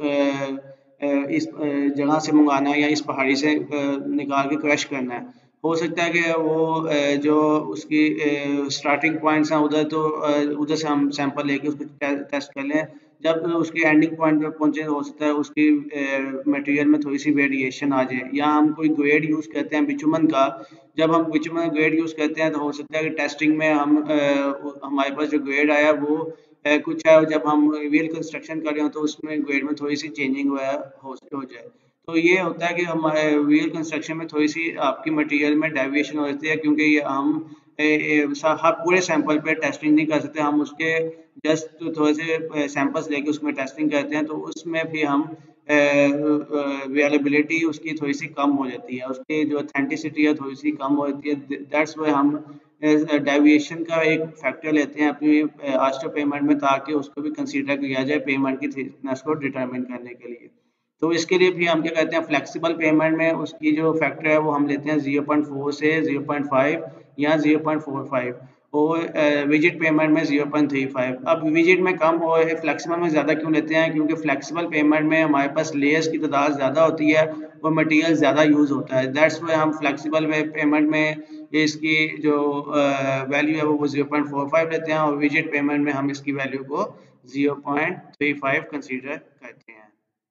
इस जगह से मंगाना है या इस पहाड़ी से निकाल के क्रश करना है। हो सकता है कि वो जो उसकी स्टार्टिंग पॉइंट्स हैं उधर, तो उधर से हम सैंपल लेके उसको टेस्ट कर लें। जब उसके एंडिंग पॉइंट पे पहुंचे, हो सकता है उसकी मटेरियल में थोड़ी सी वेरिएशन आ जाए, या हम कोई ग्रेड यूज़ करते हैं बिचुमन का। जब हम बिचुमन ग्रेड यूज़ करते हैं तो हो सकता है कि टेस्टिंग में हमारे पास जो ग्रेड आया वो कुछ है, और जब हम रियल कंस्ट्रक्शन कर रहे हो तो उसमें ग्रेड में थोड़ी सी चेंजिंग वगैरह हो जाए। तो ये होता है कि हमारे व्हील कंस्ट्रक्शन में थोड़ी सी आपकी मटेरियल में डेविएशन हो जाती है, क्योंकि ये हम हर पूरे सैंपल पे टेस्टिंग नहीं कर सकते। हम उसके जस्ट थोड़े से सैंपल्स लेके उसमें टेस्टिंग करते हैं, तो उसमें भी हम वेरिएबिलिटी उसकी थोड़ी सी कम हो जाती है, उसकी जो ऑथेंटिसिटी है थोड़ी सी कम हो जाती है। दैट्स वाई हम डेविएशन का एक फैक्टर लेते हैं अपनी आस्टर पेमेंट में, ताकि उसको भी कंसीडर किया जाए पेमेंट की थिकनेस को डिटरमिन करने के लिए। तो इसके लिए भी हम क्या कहते हैं, फ्लेक्सिबल पेमेंट में उसकी जो फैक्टर है वो हम लेते हैं 0.4 से 0.5 या 0.45, और विजिट पेमेंट में 0.35। अब विजिट में कम और फ्लेक्सिबल में ज़्यादा क्यों लेते हैं? क्योंकि फ्लेक्सिबल पेमेंट में हमारे पास लेयर्स की तादाद ज़्यादा होती है और मटेरियल ज़्यादा यूज़ होता है। दैट्स वाई हम फ्लेक्सिबल पेमेंट में इसकी जो वैल्यू है वो 0.45 लेते हैं, और विजिट पेमेंट में हम इसकी वैल्यू को 0.35 कंसीडर करते हैं।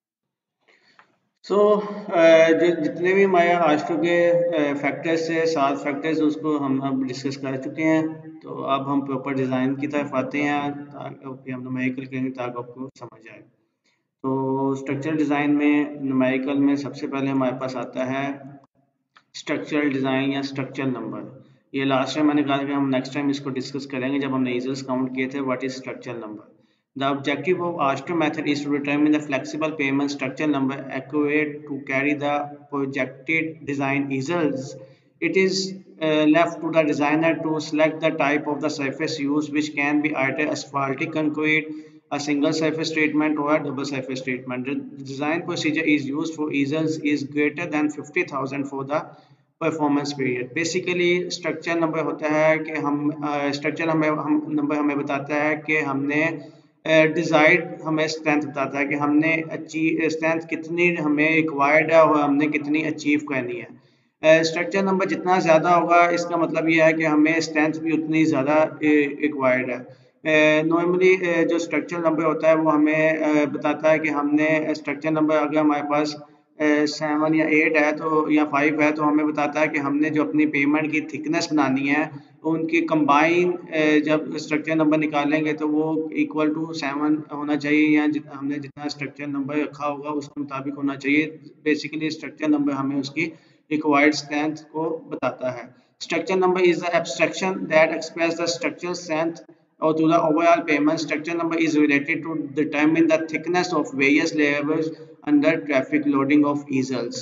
जो जितने भी हमारे आश्रम के फैक्टर्स है, 7 फैक्टर्स, उसको हम अब डिस्कस कर चुके हैं। तो अब हम प्रॉपर डिज़ाइन की तरफ आते हैं, ताकि हम न्यूमेरिकल करेंगे ताकि आपको समझ आए। तो स्ट्रक्चरल डिज़ाइन में न्यूमेरिकल में सबसे पहले हमारे पास आता है स्ट्रक्चरल डिज़ाइन या स्ट्रक्चरल नंबर। ये लास्ट टाइम मैंने कहा था कि हम नेक्स्ट टाइम इसको डिस्कस करेंगे जब हमने ईजल्स काउंट किए थे, what is structural number. The objective of ASTRO method is to determine the flexible payment structure number accurate to carry the projected design results. It is left to the designer to select the type of the surface used, which can be either asphaltic concrete, a single surface treatment, or a double surface treatment. The design procedure is used for easels is greater than 50,000 for the performance period. Basically structure number होता है कि structure number हमें बताता है कि हमने desired, हमें strength बताता है कि हमने अचीव स्ट्रेंथ कितनी हमें रिक्वायर्ड है और हमने कितनी अचीव करनी है। स्ट्रक्चर नंबर जितना ज़्यादा होगा इसका मतलब यह है कि हमें स्ट्रेंथ भी उतनी ज़्यादा रिक्वायर्ड है। नॉर्मली जो स्ट्रक्चर नंबर होता है वो हमें बताता है कि हमने स्ट्रक्चर नंबर अगर हमारे पास 7 या 8 है तो, या 5 है, तो हमें बताता है कि हमने जो अपनी पेमेंट की थिकनेस बनानी है उनकी कंबाइन जब स्ट्रक्चर नंबर निकालेंगे तो वो इक्वल टू 7 होना चाहिए, या हमने जितना स्ट्रक्चर नंबर रखा होगा उसके मुताबिक होना चाहिए। बेसिकली स्ट्रक्चर नंबर हमें उसकी रिक्वायर्ड स्ट्रेंथ को बताता है। Structure number is the abstraction that express the structural strength or to the overall payment. Structure number is related to determine the thickness of various layers under traffic loading of easels.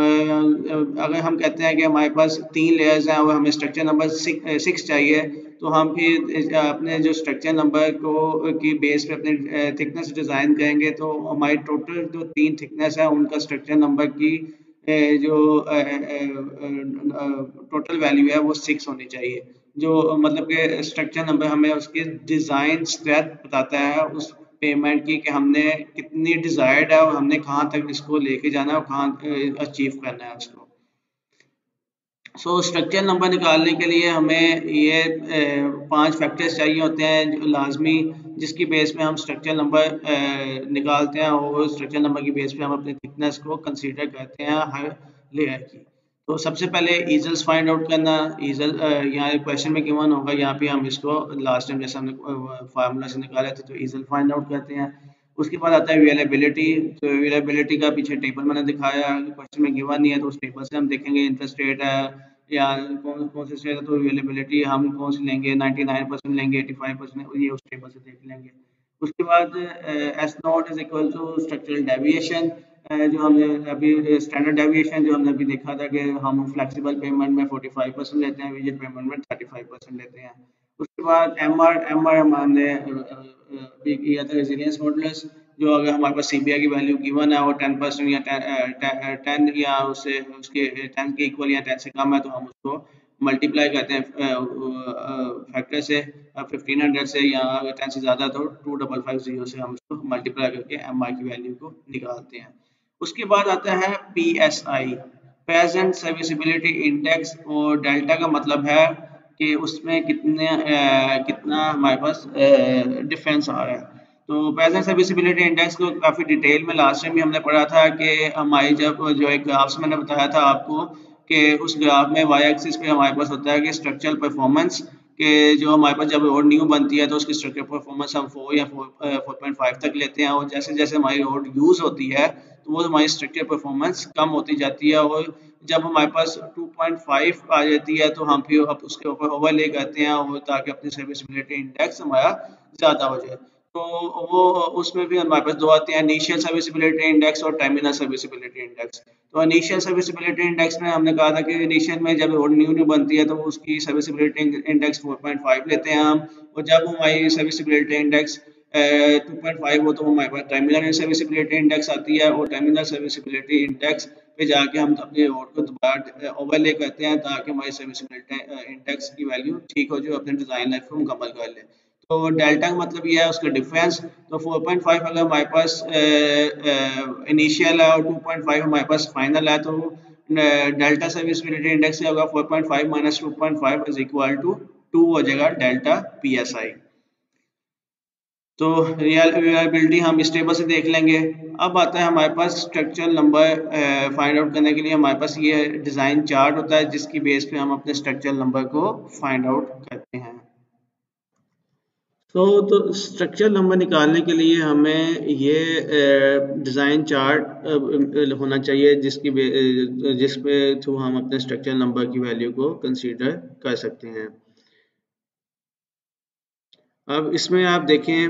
अगर हम कहते हैं कि हमारे पास 3 layers हैं और हमें स्ट्रक्चर नंबर 6 चाहिए, तो हम फिर अपने जो स्ट्रक्चर नंबर को की बेस पे अपने थिकनेस डिज़ाइन करेंगे, तो हमारी टोटल जो 3 थिकनेस है उनका स्ट्रक्चर नंबर की जो टोटल वैल्यू है वो 6 होनी चाहिए। जो मतलब कि स्ट्रक्चर नंबर हमें उसकी डिज़ाइन स्ट्रेंथ बताता है उस पेमेंट की, कि हमने कितनी डिज़ायर्ड है और हमने कहाँ तक इसको लेके जाना है और कहाँ अचीव करना है उसको। स्ट्रक्चर नंबर निकालने के लिए हमें ये 5 फैक्टर्स चाहिए होते हैं जो लाजमी, जिसकी बेस पे हम स्ट्रक्चर नंबर निकालते हैं, और स्ट्रक्चर नंबर की बेस पे हम अपनी थिकनेस को कंसीडर करते हैं हर लेयर की। तो सबसे पहले ईजल्स फाइंड आउट करना। ईजल यहाँ क्वेश्चन में गिवन होगा, यहाँ पे हम इसको लास्ट टाइम जैसे हमने फार्मूला से निकाले थे, तो ईजल फाइंड आउट करते हैं। उसके बाद आता है अवेलेबिलिटी। तो अवेलेबिलिटी का पीछे टेबल मैंने दिखाया, क्वेश्चन में गिवन नहीं है तो उस टेबल से हम देखेंगे इंटरेस्ट रेट है या कौन कौन से शेयर है, तो अवेलेबिलिटी हम कौन सी लेंगे, 99% लेंगे, 85%, ये उस टेबल से देख लेंगे। उसके बाद S naught is equal to structural deviation. जो हमने अभी स्टैंडर्ड डेविएशन जो हमने अभी देखा था कि हम फ्लेक्सिबल पेमेंट में 45% लेते हैं, रिजिड पेमेंट में 35% लेते हैं। उसके बाद एम आर हमने अभी किया था रेजिलियंस मॉडल्स, जो अगर हमारे पास सीबीआई की वैल्यू गिवन है और 10% या 10 या उससे उसके 10 के इक्वल या 10 से कम है, तो हम उसको मल्टीप्लाई करते हैं फैक्टर से 1500 से, या अगर 10 से ज़्यादा तो 2550 से हम उसको मल्टीप्लाई करके एम आर की वैल्यू को निकालते हैं। उसके बाद आता है PSI, प्रेजेंट सर्विसिबिलिटी इंडेक्स, और डेल्टा का मतलब है कि उसमें कितना हमारे पास डिफरेंस आ रहा है। तो प्रेजेंट सर्विसिबिलिटी इंडेक्स को काफ़ी डिटेल में लास्ट टाइम भी हमने पढ़ा था कि हमारी जब जो एक ग्राफ से मैंने बताया था आपको कि उस ग्राफ में वाई एक्सिस पे हमारे पास होता है कि स्ट्रक्चरल परफॉर्मेंस, के जो हमारे पास जब रोड न्यू बनती है तो उसकी स्ट्रक्चर परफॉर्मेंस हम 4 या 4.5 तक लेते हैं, और जैसे जैसे हमारी रोड यूज़ होती है तो वो हमारी स्ट्रक्चर परफॉर्मेंस कम होती जाती है, और जब हमारे पास 2.5 आ जाती है तो हम फिर अब उसके ऊपर ओवरले करते हैं, और ताकि अपनी सर्विसिबिलिटी इंडेक्स हमारा ज़्यादा हो जाए। तो वो उसमें भी हमारे पास दो आते हैं, इनिशियल सर्विसिबिलिटी इंडेक्स और टर्मिनल सर्विसिबिलिटी इंडेक्स। तो इनिशियल सर्विसिबिलिटी इंडेक्स में हमने कहा था कि इनिशियल में जब रोड न्यू न्यू बनती है तो उसकी सर्विसिबिलिटी इंडेक्स 4.5 लेते हैं हम, और जब हमारी सर्विसिबिलिटी इंडेक्स 2.5 हो तो हमारे पास टर्मिनल सर्विसिबिलिटी इंडेक्स आती है, और टर्मिनल सर्विसिबिलिटी इंडेक्स पे जाके हम अपने रोड को दोबारा ओवरले करते हैं ताकि हमारी सर्विसिबिलिटी इंडेक्स की वैल्यू ठीक हो, जो अपने डिज़ाइन लाइफ को मुकम्मल कर ले। तो डेल्टा का मतलब ये है उसका डिफरेंस। तो 4.5 अगर हमारे पास इनिशियल है और 2.5 हमारे पास फाइनल है, तो डेल्टा सर्विसिबिलिटी इंडेक्स से होगा 4.5 माइनस 2.5 इज इक्वल टू 2 हो जाएगा डेल्टा PSI। तो रिलायबिलिटी हम इस टेबल से देख लेंगे। अब आता है हमारे पास स्ट्रक्चरल नंबर फाइंड आउट करने के लिए हमारे पास ये डिज़ाइन चार्ट होता है, जिसकी बेस पे हम अपने स्ट्रक्चरल नंबर को फाइंड आउट करते हैं। तो स्ट्रक्चर नंबर निकालने के लिए हमें ये डिज़ाइन चार्ट होना चाहिए, जिस पे थ्रू हम अपने स्ट्रक्चर नंबर की वैल्यू को कंसीडर कर सकते हैं। अब इसमें आप देखें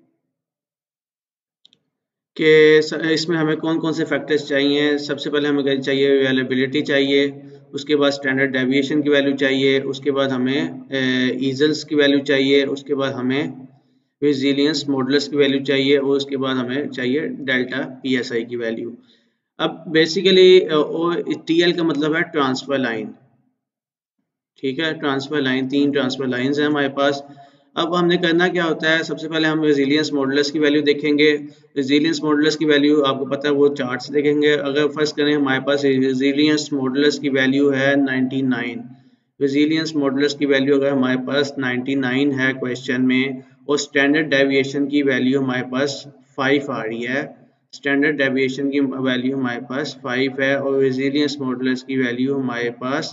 कि इसमें हमें कौन कौन से फैक्टर्स चाहिए। सबसे पहले हमें चाहिए रिलायबिलिटी चाहिए, उसके बाद स्टैंडर्ड डेविएशन की वैल्यू चाहिए, उसके बाद हमें ईजल्स की वैल्यू चाहिए, उसके बाद हमें रेजिलियंस मॉडल्स की वैल्यू चाहिए, और उसके बाद हमें चाहिए डेल्टा PSI की वैल्यू। अब बेसिकली TL का मतलब है ट्रांसफर लाइन, ठीक है। ट्रांसफर लाइन, 3 ट्रांसफर लाइंस हैं हमारे पास। अब हमने करना क्या होता है, सबसे पहले हम रेजिलियंस मॉडल्स की वैल्यू देखेंगे। रेजिलियंस मॉडल्स की वैल्यू आपको पता है वो चार्ट से देखेंगे। अगर फर्स्ट करें, हमारे पास रेजिलियंस मॉडल्स की वैल्यू है 99। रेजिलियंस मॉडल्स की वैल्यू अगर हमारे पास 99 है क्वेश्चन में, और स्टैंडर्ड डेविएशन की वैल्यू हमारे पास 5 आ रही है, स्टैंडर्ड डेविएशन की वैल्यू हमारे पास 5 है, और रेजिलियंस मॉडल्स की वैल्यू हमारे पास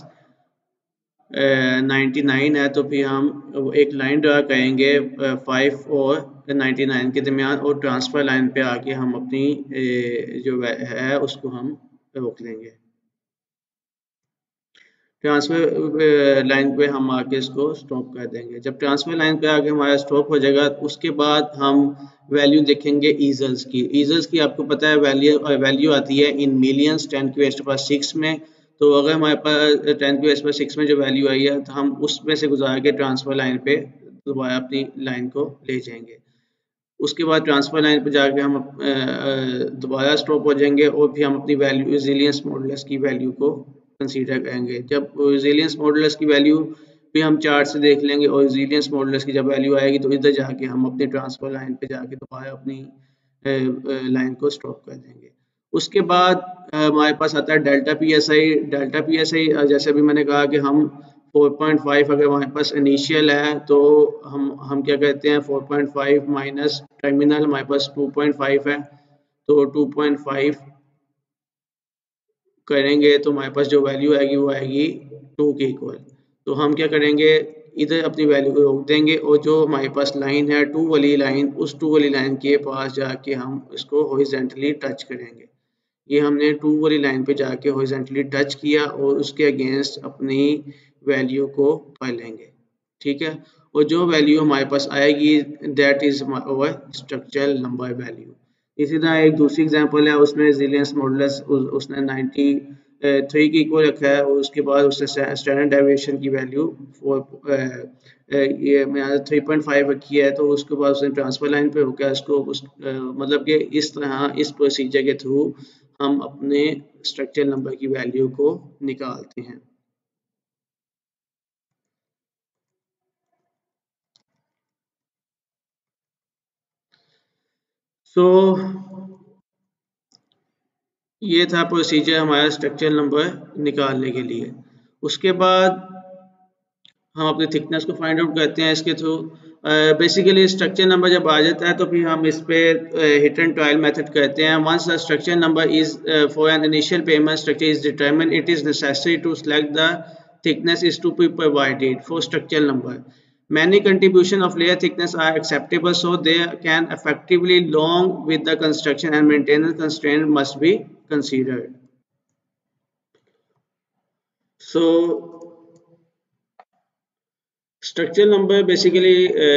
99 है, तो फिर हम एक लाइन ड्रा करेंगे 5 और 99 के दरमियान, और ट्रांसफर लाइन पे आके हम अपनी जो है उसको हम रोक लेंगे। ट्रांसफर लाइन पे हम आके इसको स्टॉप कर देंगे। जब ट्रांसफर लाइन पे आके हमारा स्टॉप हो जाएगा, उसके बाद हम वैल्यू देखेंगे ईजल्स की। ईजल्स की आपको पता है वैल्यू आती है इन मिलियंस 10⁻⁶ में। तो अगर हमारे पास 10⁻⁶ में जो वैल्यू आई है, तो हम उसमें से गुजार के ट्रांसफर लाइन पे दोबारा अपनी लाइन को ले जाएंगे। उसके बाद ट्रांसफर लाइन पे जाके हम दोबारा स्टॉप हो जाएंगे, और फिर हम अपनी वैल्यू रेजिलियंस मॉडल्स की वैल्यू को कंसीडर करेंगे। जब रेजिलियंस मॉडल्स की वैल्यू भी हम चार्ट से देख लेंगे, और रेजिलियंस मॉडल्स की जब वैल्यू आएगी तो इधर जाके हम अपनी ट्रांसफर लाइन पे जाके दोबारा अपनी लाइन को स्टॉप कर देंगे। उसके बाद हमारे पास आता है डेल्टा PSI। डेल्टा PSI जैसे अभी मैंने कहा कि हम 4.5 अगर हमारे पास इनिशियल है, तो हम क्या कहते हैं 4.5 माइनस टर्मिनल हमारे पास 2.5 है, तो 2.5 करेंगे तो हमारे पास जो वैल्यू आएगी वो आएगी 2 के इक्वल। तो हम क्या करेंगे, इधर अपनी वैल्यू को रोक देंगे, और जो हमारे पास लाइन है 2 वाली लाइन, उस 2 वाली लाइन के पास जाके हम इसको हॉरिजॉन्टली टच करेंगे। ये हमने 2 वाली लाइन पे जाके हॉरिजॉन्टली टच किया, और उसके अगेंस्ट अपनी वैल्यू को पढ़ लेंगे, ठीक है। और जो वैल्यू हमारे पास आएगी that is our structural number value. इसी तरह एक दूसरी एग्जांपल है, उसमें रेजिलियंस मॉडुलस उसने 93 की इक्वल रखा है, और उसके बाद उसने स्टैंडर्ड डेविएशन की वैल्यू 3.5 रखी है। तो उसके बाद उसने ट्रांसफर लाइन पे होकर इसको मतलब कि इस तरह इस प्रोसीजर के थ्रू हम अपने स्ट्रक्चर नंबर की वैल्यू को निकालते हैं। सो ये था प्रोसीजर हमारा स्ट्रक्चर नंबर निकालने के लिए। उसके बाद हम अपने थिकनेस को फाइंड आउट करते हैं इसके थ्रू। बेसिकली स्ट्रक्चर नंबर जब आ जाता है तो फिर हम इस पे हिट एंड ट्रायल मेथड करते हैं। Once the structure number is for an initial payment structure is determined, it is necessary to select the thickness is to be provided for structural number. Many contribution of layer thickness are acceptable, so they can effectively along with the construction and maintenance constraint must be considered. So structure number basically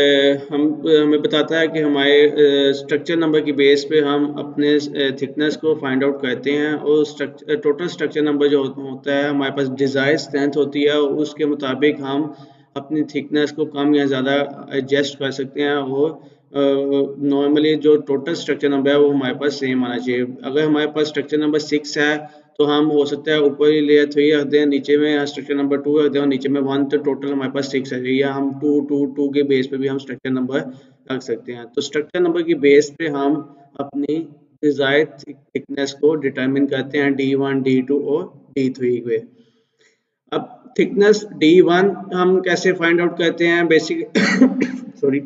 हमें बताता है कि हमारे structure number की base पे हम अपने thickness को फाइंड आउट करते हैं, और टोटल स्ट्रक्चर नंबर जो होता है हमारे पास डिज़ायर स्ट्रेंथ होती है, और उसके मुताबिक हम अपनी थिकनेस को कम या ज़्यादा एडजस्ट कर सकते हैं। और नॉर्मली जो टोटल स्ट्रक्चर नंबर है वो हमारे पास सेम आना चाहिए। अगर हमारे पास स्ट्रक्चर नंबर 6 है तो हम हो सकता है ऊपर ही लेयर 3 रख दें, नीचे में स्ट्रक्चर नंबर 2 रख दें और नीचे में 1, तो टोटल हमारे पास 6 है, या हम 2 के बेस पे भी हम स्ट्रक्चर नंबर रख सकते हैं। तो स्ट्रक्चर नंबर की बेस पे हम अपनी डिजायर्ड थिकनेस को डिटरमिन करते हैं D1, D2 और D3 पे। अब थिकनेस D1 हम कैसे फाइंड आउट करते हैं? बेसिक सॉरी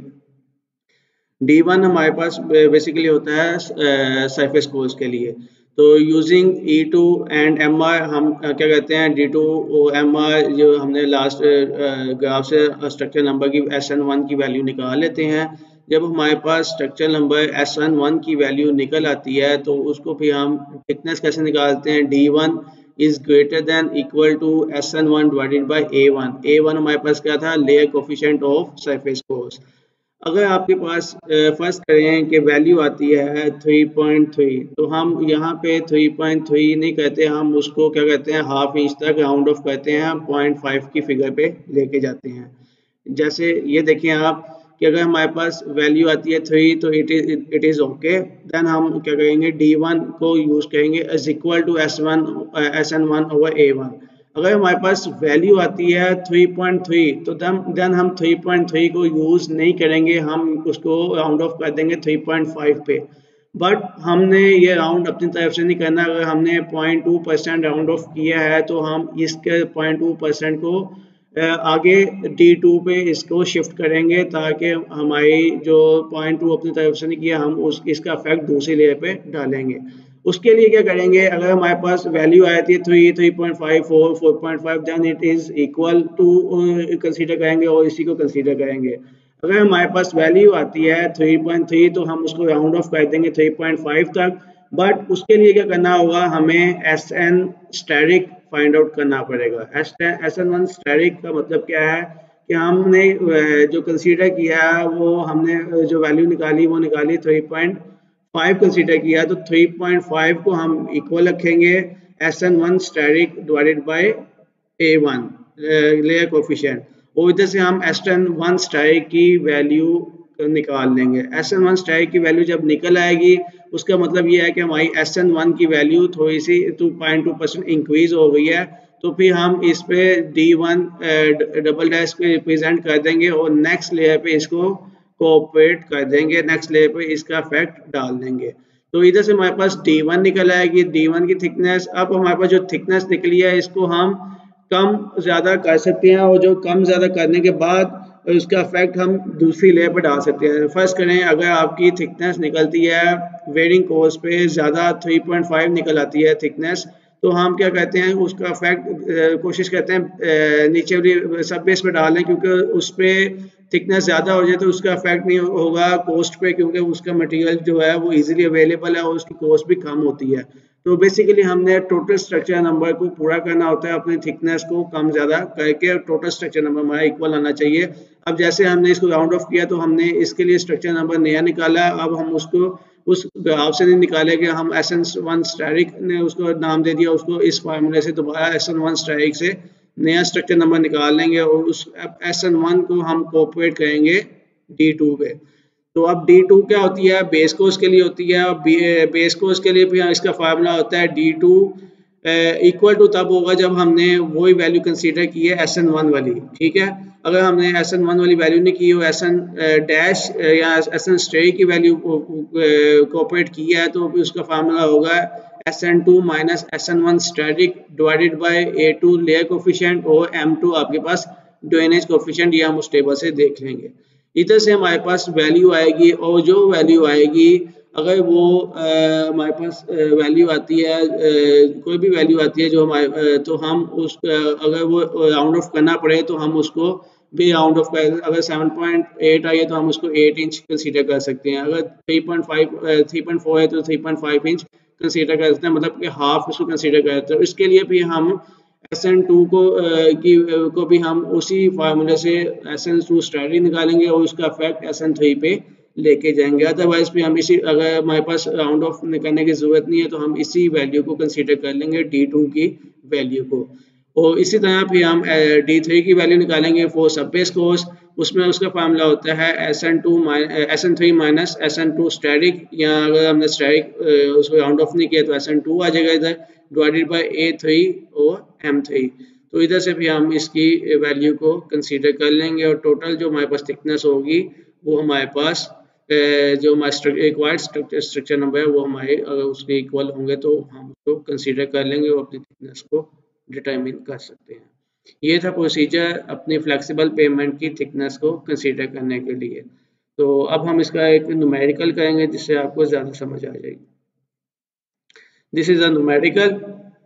D1 हमारे पास बेसिकली होता है सरफेस कोर्स के लिए। तो यूजिंग E2 एंड MR हम क्या कहते हैं, D2 और MR जो हमने लास्ट ग्राफ से स्ट्रक्चर नंबर की SN1 की वैल्यू निकाल लेते हैं। जब हमारे पास स्ट्रक्चर नंबर SN1 की वैल्यू निकल आती है तो उसको फिर हम थिकनेस कैसे निकालते हैं? D1 is greater then equal to SN1 divided by A1। A1 हमारे पास क्या था? Layer coefficient of surface course. अगर आपके पास फर्स्ट करें कि वैल्यू आती है 3.3, तो हम यहाँ पे 3.3 नहीं कहते, हम उसको क्या कहते हैं, हाफ इंच तक राउंड ऑफ करते हैं, हम 0.5 की फिगर पे लेके जाते हैं। जैसे ये देखें आप कि अगर हमारे पास वैल्यू आती है 3 तो इट इज़ ओके। देन हम क्या करेंगे, D1 को यूज़ करेंगे as equal to SN1 over A1। अगर हमारे पास वैल्यू आती है 3.3 तो देन हम 3.3 को यूज़ नहीं करेंगे, हम उसको राउंड ऑफ कर देंगे 3.5 पे। बट हमने ये राउंड अपनी तरफ से नहीं करना। अगर हमने 0.2% राउंड ऑफ किया है तो हम इसके 0.2% को आगे D2 पे इसको शिफ्ट करेंगे, ताकि हमारी जो 0.2 अपनी तरफ से नहीं किया हम इसका इफेक्ट दूसरी लेयर पे डालेंगे। उसके लिए क्या करेंगे, अगर हमारे पास वैल्यू आती है 3, 3.5, 4, 4.5, then it is equal to consider करेंगे और इसी को कंसीडर करेंगे। अगर हमारे पास वैल्यू आती है 3.3 तो हम उसको राउंड ऑफ कर देंगे 3.5 तक। बट उसके लिए क्या करना होगा, हमें SN स्टैटिक फाइंड आउट करना पड़ेगा। SN1 स्टैटिक का मतलब क्या है कि हमने जो कंसीडर किया वो हमने जो वैल्यू निकाली वो निकाली 3.5 कंसीडर किया, तो 3.5 को हम इक्वल रखेंगे SN1 static divided by A1 layer coefficient, और इधर से हम SN1 स्टैटिक की वैल्यू निकाल लेंगे। SN1 स्टैटिक की वैल्यू जब निकल आएगी उसका मतलब ये है कि हमारी SN1 की वैल्यू थोड़ी सी 2.2% इंक्रीज हो गई है। तो फिर हम इस पे D1 डबल डैश पे रिप्रेजेंट कर देंगे और नेक्स्ट लेयर पे इसको कोऑपरेट कर देंगे, नेक्स्ट लेयर पे इसका इफेक्ट डाल देंगे। तो इधर से हमारे पास D1 निकल आएगी, D1 की थिकनेस। अब हमारे पास जो थिकनेस निकली है इसको हम कम ज़्यादा कर सकते हैं, और जो कम ज़्यादा करने के बाद उसका इफेक्ट हम दूसरी लेयर पर डाल सकते हैं। फर्स्ट करें, अगर आपकी थिकनेस निकलती है वेरिंग कोर्स पे ज़्यादा 3.5 निकल आती है थिकनेस, तो हम क्या कहते हैं उसका इफेक्ट कोशिश करते हैं नीचे वाली सब बेस पे डालें, क्योंकि उस पर थिकनेस ज़्यादा हो जाए तो उसका इफेक्ट नहीं होगा कॉस्ट पे, क्योंकि उसका मटेरियल जो है वो इजीली अवेलेबल है और उसकी कॉस्ट भी कम होती है। तो बेसिकली हमने टोटल स्ट्रक्चर नंबर को पूरा करना होता है, अपनी थिकनेस को कम ज़्यादा करके टोटल स्ट्रक्चर नंबर हमारा इक्वल आना चाहिए। अब जैसे हमने इसको राउंड ऑफ किया तो हमने इसके लिए स्ट्रक्चर नंबर नया निकाला, अब हम उसको उस ग्राफ से नहीं निकाले कि हम SN1 स्टैटिक ने उसको नाम दे दिया, उसको इस फार्मूले से दोबारा SN1 स्टैटिक से नया स्ट्रक्चर नंबर निकाल लेंगे और उस SN1 को हम कोऑपरेट करेंगे D2 पे। तो अब D2 क्या होती है, बेस कोर्स के लिए होती है, और बेस कोर्स के लिए भी इसका फार्मूला होता है D2 इक्वल टू तब होगा जब हमने वही वैल्यू कंसीडर की है SN1 वाली, ठीक है। अगर हमने SN1 वाली वैल्यू नहीं की हो, SN डैश या SN स्ट्रेट की वैल्यू कोऑपरेट की है, तो उसका फार्मूला होगा SN2 minus SN1 static divided by A2 layer coefficient और M2 आपके पास ड्रेनेज कोफिशिएंट, ये हम उस टेबल से देख लेंगे। इधर से हमारे पास वैल्यू आएगी, और जो वैल्यू आएगी अगर वो हमारे पास वैल्यू आती है, कोई भी वैल्यू आती है जो हमारे तो हम उस अगर वो राउंड ऑफ करना पड़े तो हम उसको भी राउंड ऑफ कर, अगर 7.8 आई है तो हम उसको 8 इंच कंसीडर कर सकते हैं, अगर 3.4 है तो 3.5 इंच कंसीडर कर सकते हैं, मतलब कि हाफ उसको कंसीडर कर सकते हैं। इसके लिए भी हम SN2 को भी हम उसी फार्मूले से SN2 स्ट्रैटेजी निकालेंगे और उसका इफेक्ट SN3 पे लेके जाएंगे। अदरवाइज भी हम इसी, अगर हमारे पास राउंड ऑफ करने की जरूरत नहीं है तो हम इसी वैल्यू को कंसीडर कर लेंगे D2 की वैल्यू को। और इसी तरह भी हम D3 की वैल्यू निकालेंगे फॉर सब बेस कोर्स, उसमें उसका फार्मूला होता है SN3 माइनस SN2 स्टैटिक, या अगर हमने स्टैटिक उसको राउंड ऑफ नहीं किया तो SN2 आ जाएगा इधर, डिवाइडेड बाय A3 और M3। तो इधर से भी हम इसकी वैल्यू को कंसीडर कर लेंगे, और टोटल जो हमारे पास थिकनेस होगी वो हमारे पास जो हमारा रिक्वायर्ड स्ट्रक्चर नंबर है वो हमारे अगर उसके इक्वल होंगे तो हम उसको कंसीडर कर लेंगे और अपनी थिकनेस को डिटरमिन कर सकते हैं। ये था प्रोसीजर अपनी फ्लेक्सिबल पेमेंट की थिकनेस को कंसीडर करने के लिए। तो अब हम इसका एक न्यूमेरिकल करेंगे जिससे आपको ज़्यादा समझ आ जाएगी। This is a numerical.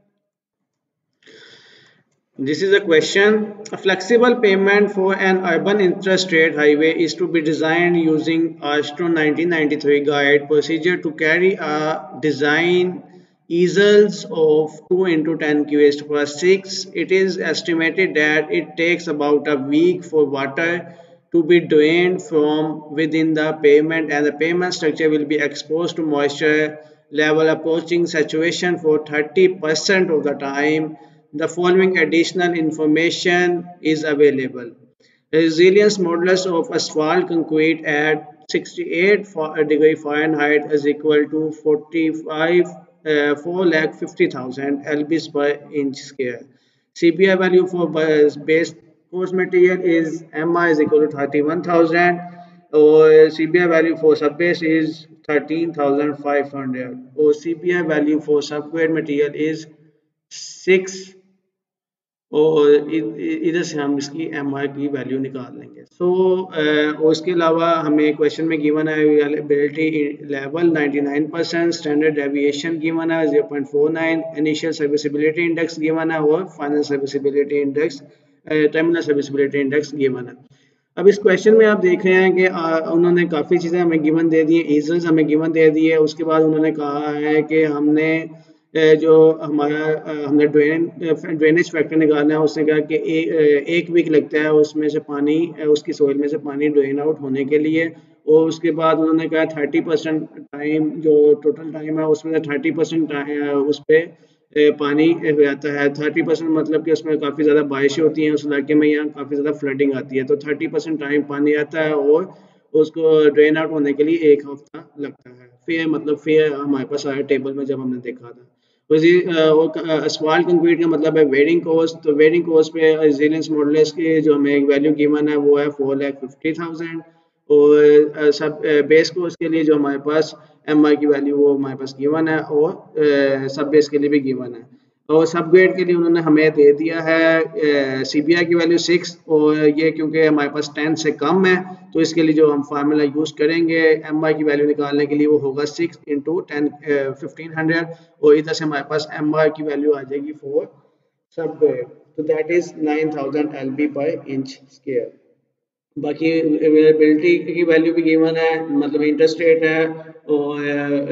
This is a question. A flexible payment for an urban interest-rate highway is to be designed using Astro 1993 guide procedure to carry a design easels of 2 into 10 QS per 6. It is estimated that it takes about a week for water to be drained from within the pavement, and the pavement structure will be exposed to moisture level approaching saturation for 30% of the time. The following additional information is available. The resilience modulus of asphalt concrete at 68 degree Fahrenheit is equal to 4,50,000 lbs per inch square. CPI value for base course material is MI is equal to 31,000, or CPI value for subbase is 13,500, or CPI value for subgrade material is 6, और इधर से हम इसकी MI की value निकाल लेंगे। और इसके अलावा हमें क्वेश्चन में गिवन है availability level 99%, standard deviation given है 0.49, इनिशियल सर्विसिबिलिटी इंडेक्स गिवन है और final serviceability index, terminal serviceability index given है। अब इस क्वेश्चन में आप देख रहे हैं कि उन्होंने काफ़ी चीज़ें हमें गिवन दे दी है, ईजल्स हमें गिवन दे दी है। उसके बाद उन्होंने कहा है कि हमने जो हमारा हमने ड्रेनेज फैक्टर निकालना है, उसने कहा कि एक वीक लगता है उसमें से पानी, उसकी सॉइल में से पानी ड्रेन आउट होने के लिए। और उसके बाद उन्होंने कहा 30% टाइम जो टोटल टाइम है उसमें से 30% उस पर पानी हो जाता है। 30% मतलब कि उसमें काफ़ी ज़्यादा बारिशें होती हैं उस इलाके में, यहाँ काफ़ी ज़्यादा फ्लडिंग आती है, तो 30% टाइम पानी आता है और उसको ड्रेन आउट होने के लिए 1 हफ्ता लगता है। फिर हमारे पास आया टेबल में जब हमने देखा था। असफाल्ट कंक्रीट का मतलब है वेयरिंग कॉस्ट, तो वेयरिंग कॉस्ट पे रेजिलियंस मॉडुलस की जो हमें वैल्यू गिवन है वो है 4,50,000, और सब बेस कोर्स के लिए जो हमारे पास MI की वैल्यू वो हमारे पास गिवन है, और सब बेस के लिए भी गिवन है। और सब ग्रेड के लिए उन्होंने हमें दे दिया है CPI की वैल्यू 6, और ये क्योंकि हमारे पास 10 से कम है तो इसके लिए जो हम फार्मूला यूज़ करेंगे MI की वैल्यू निकालने के लिए वो होगा 6 इंटू 1500, और इधर से हमारे पास MI की वैल्यू आ जाएगी फॉर सब ग्रेड, तो that is 9000 LB per inch square. बाकी अवेलेबिलिटी की वैल्यू भी गिवन है, मतलब इंटरेस्ट रेट है, और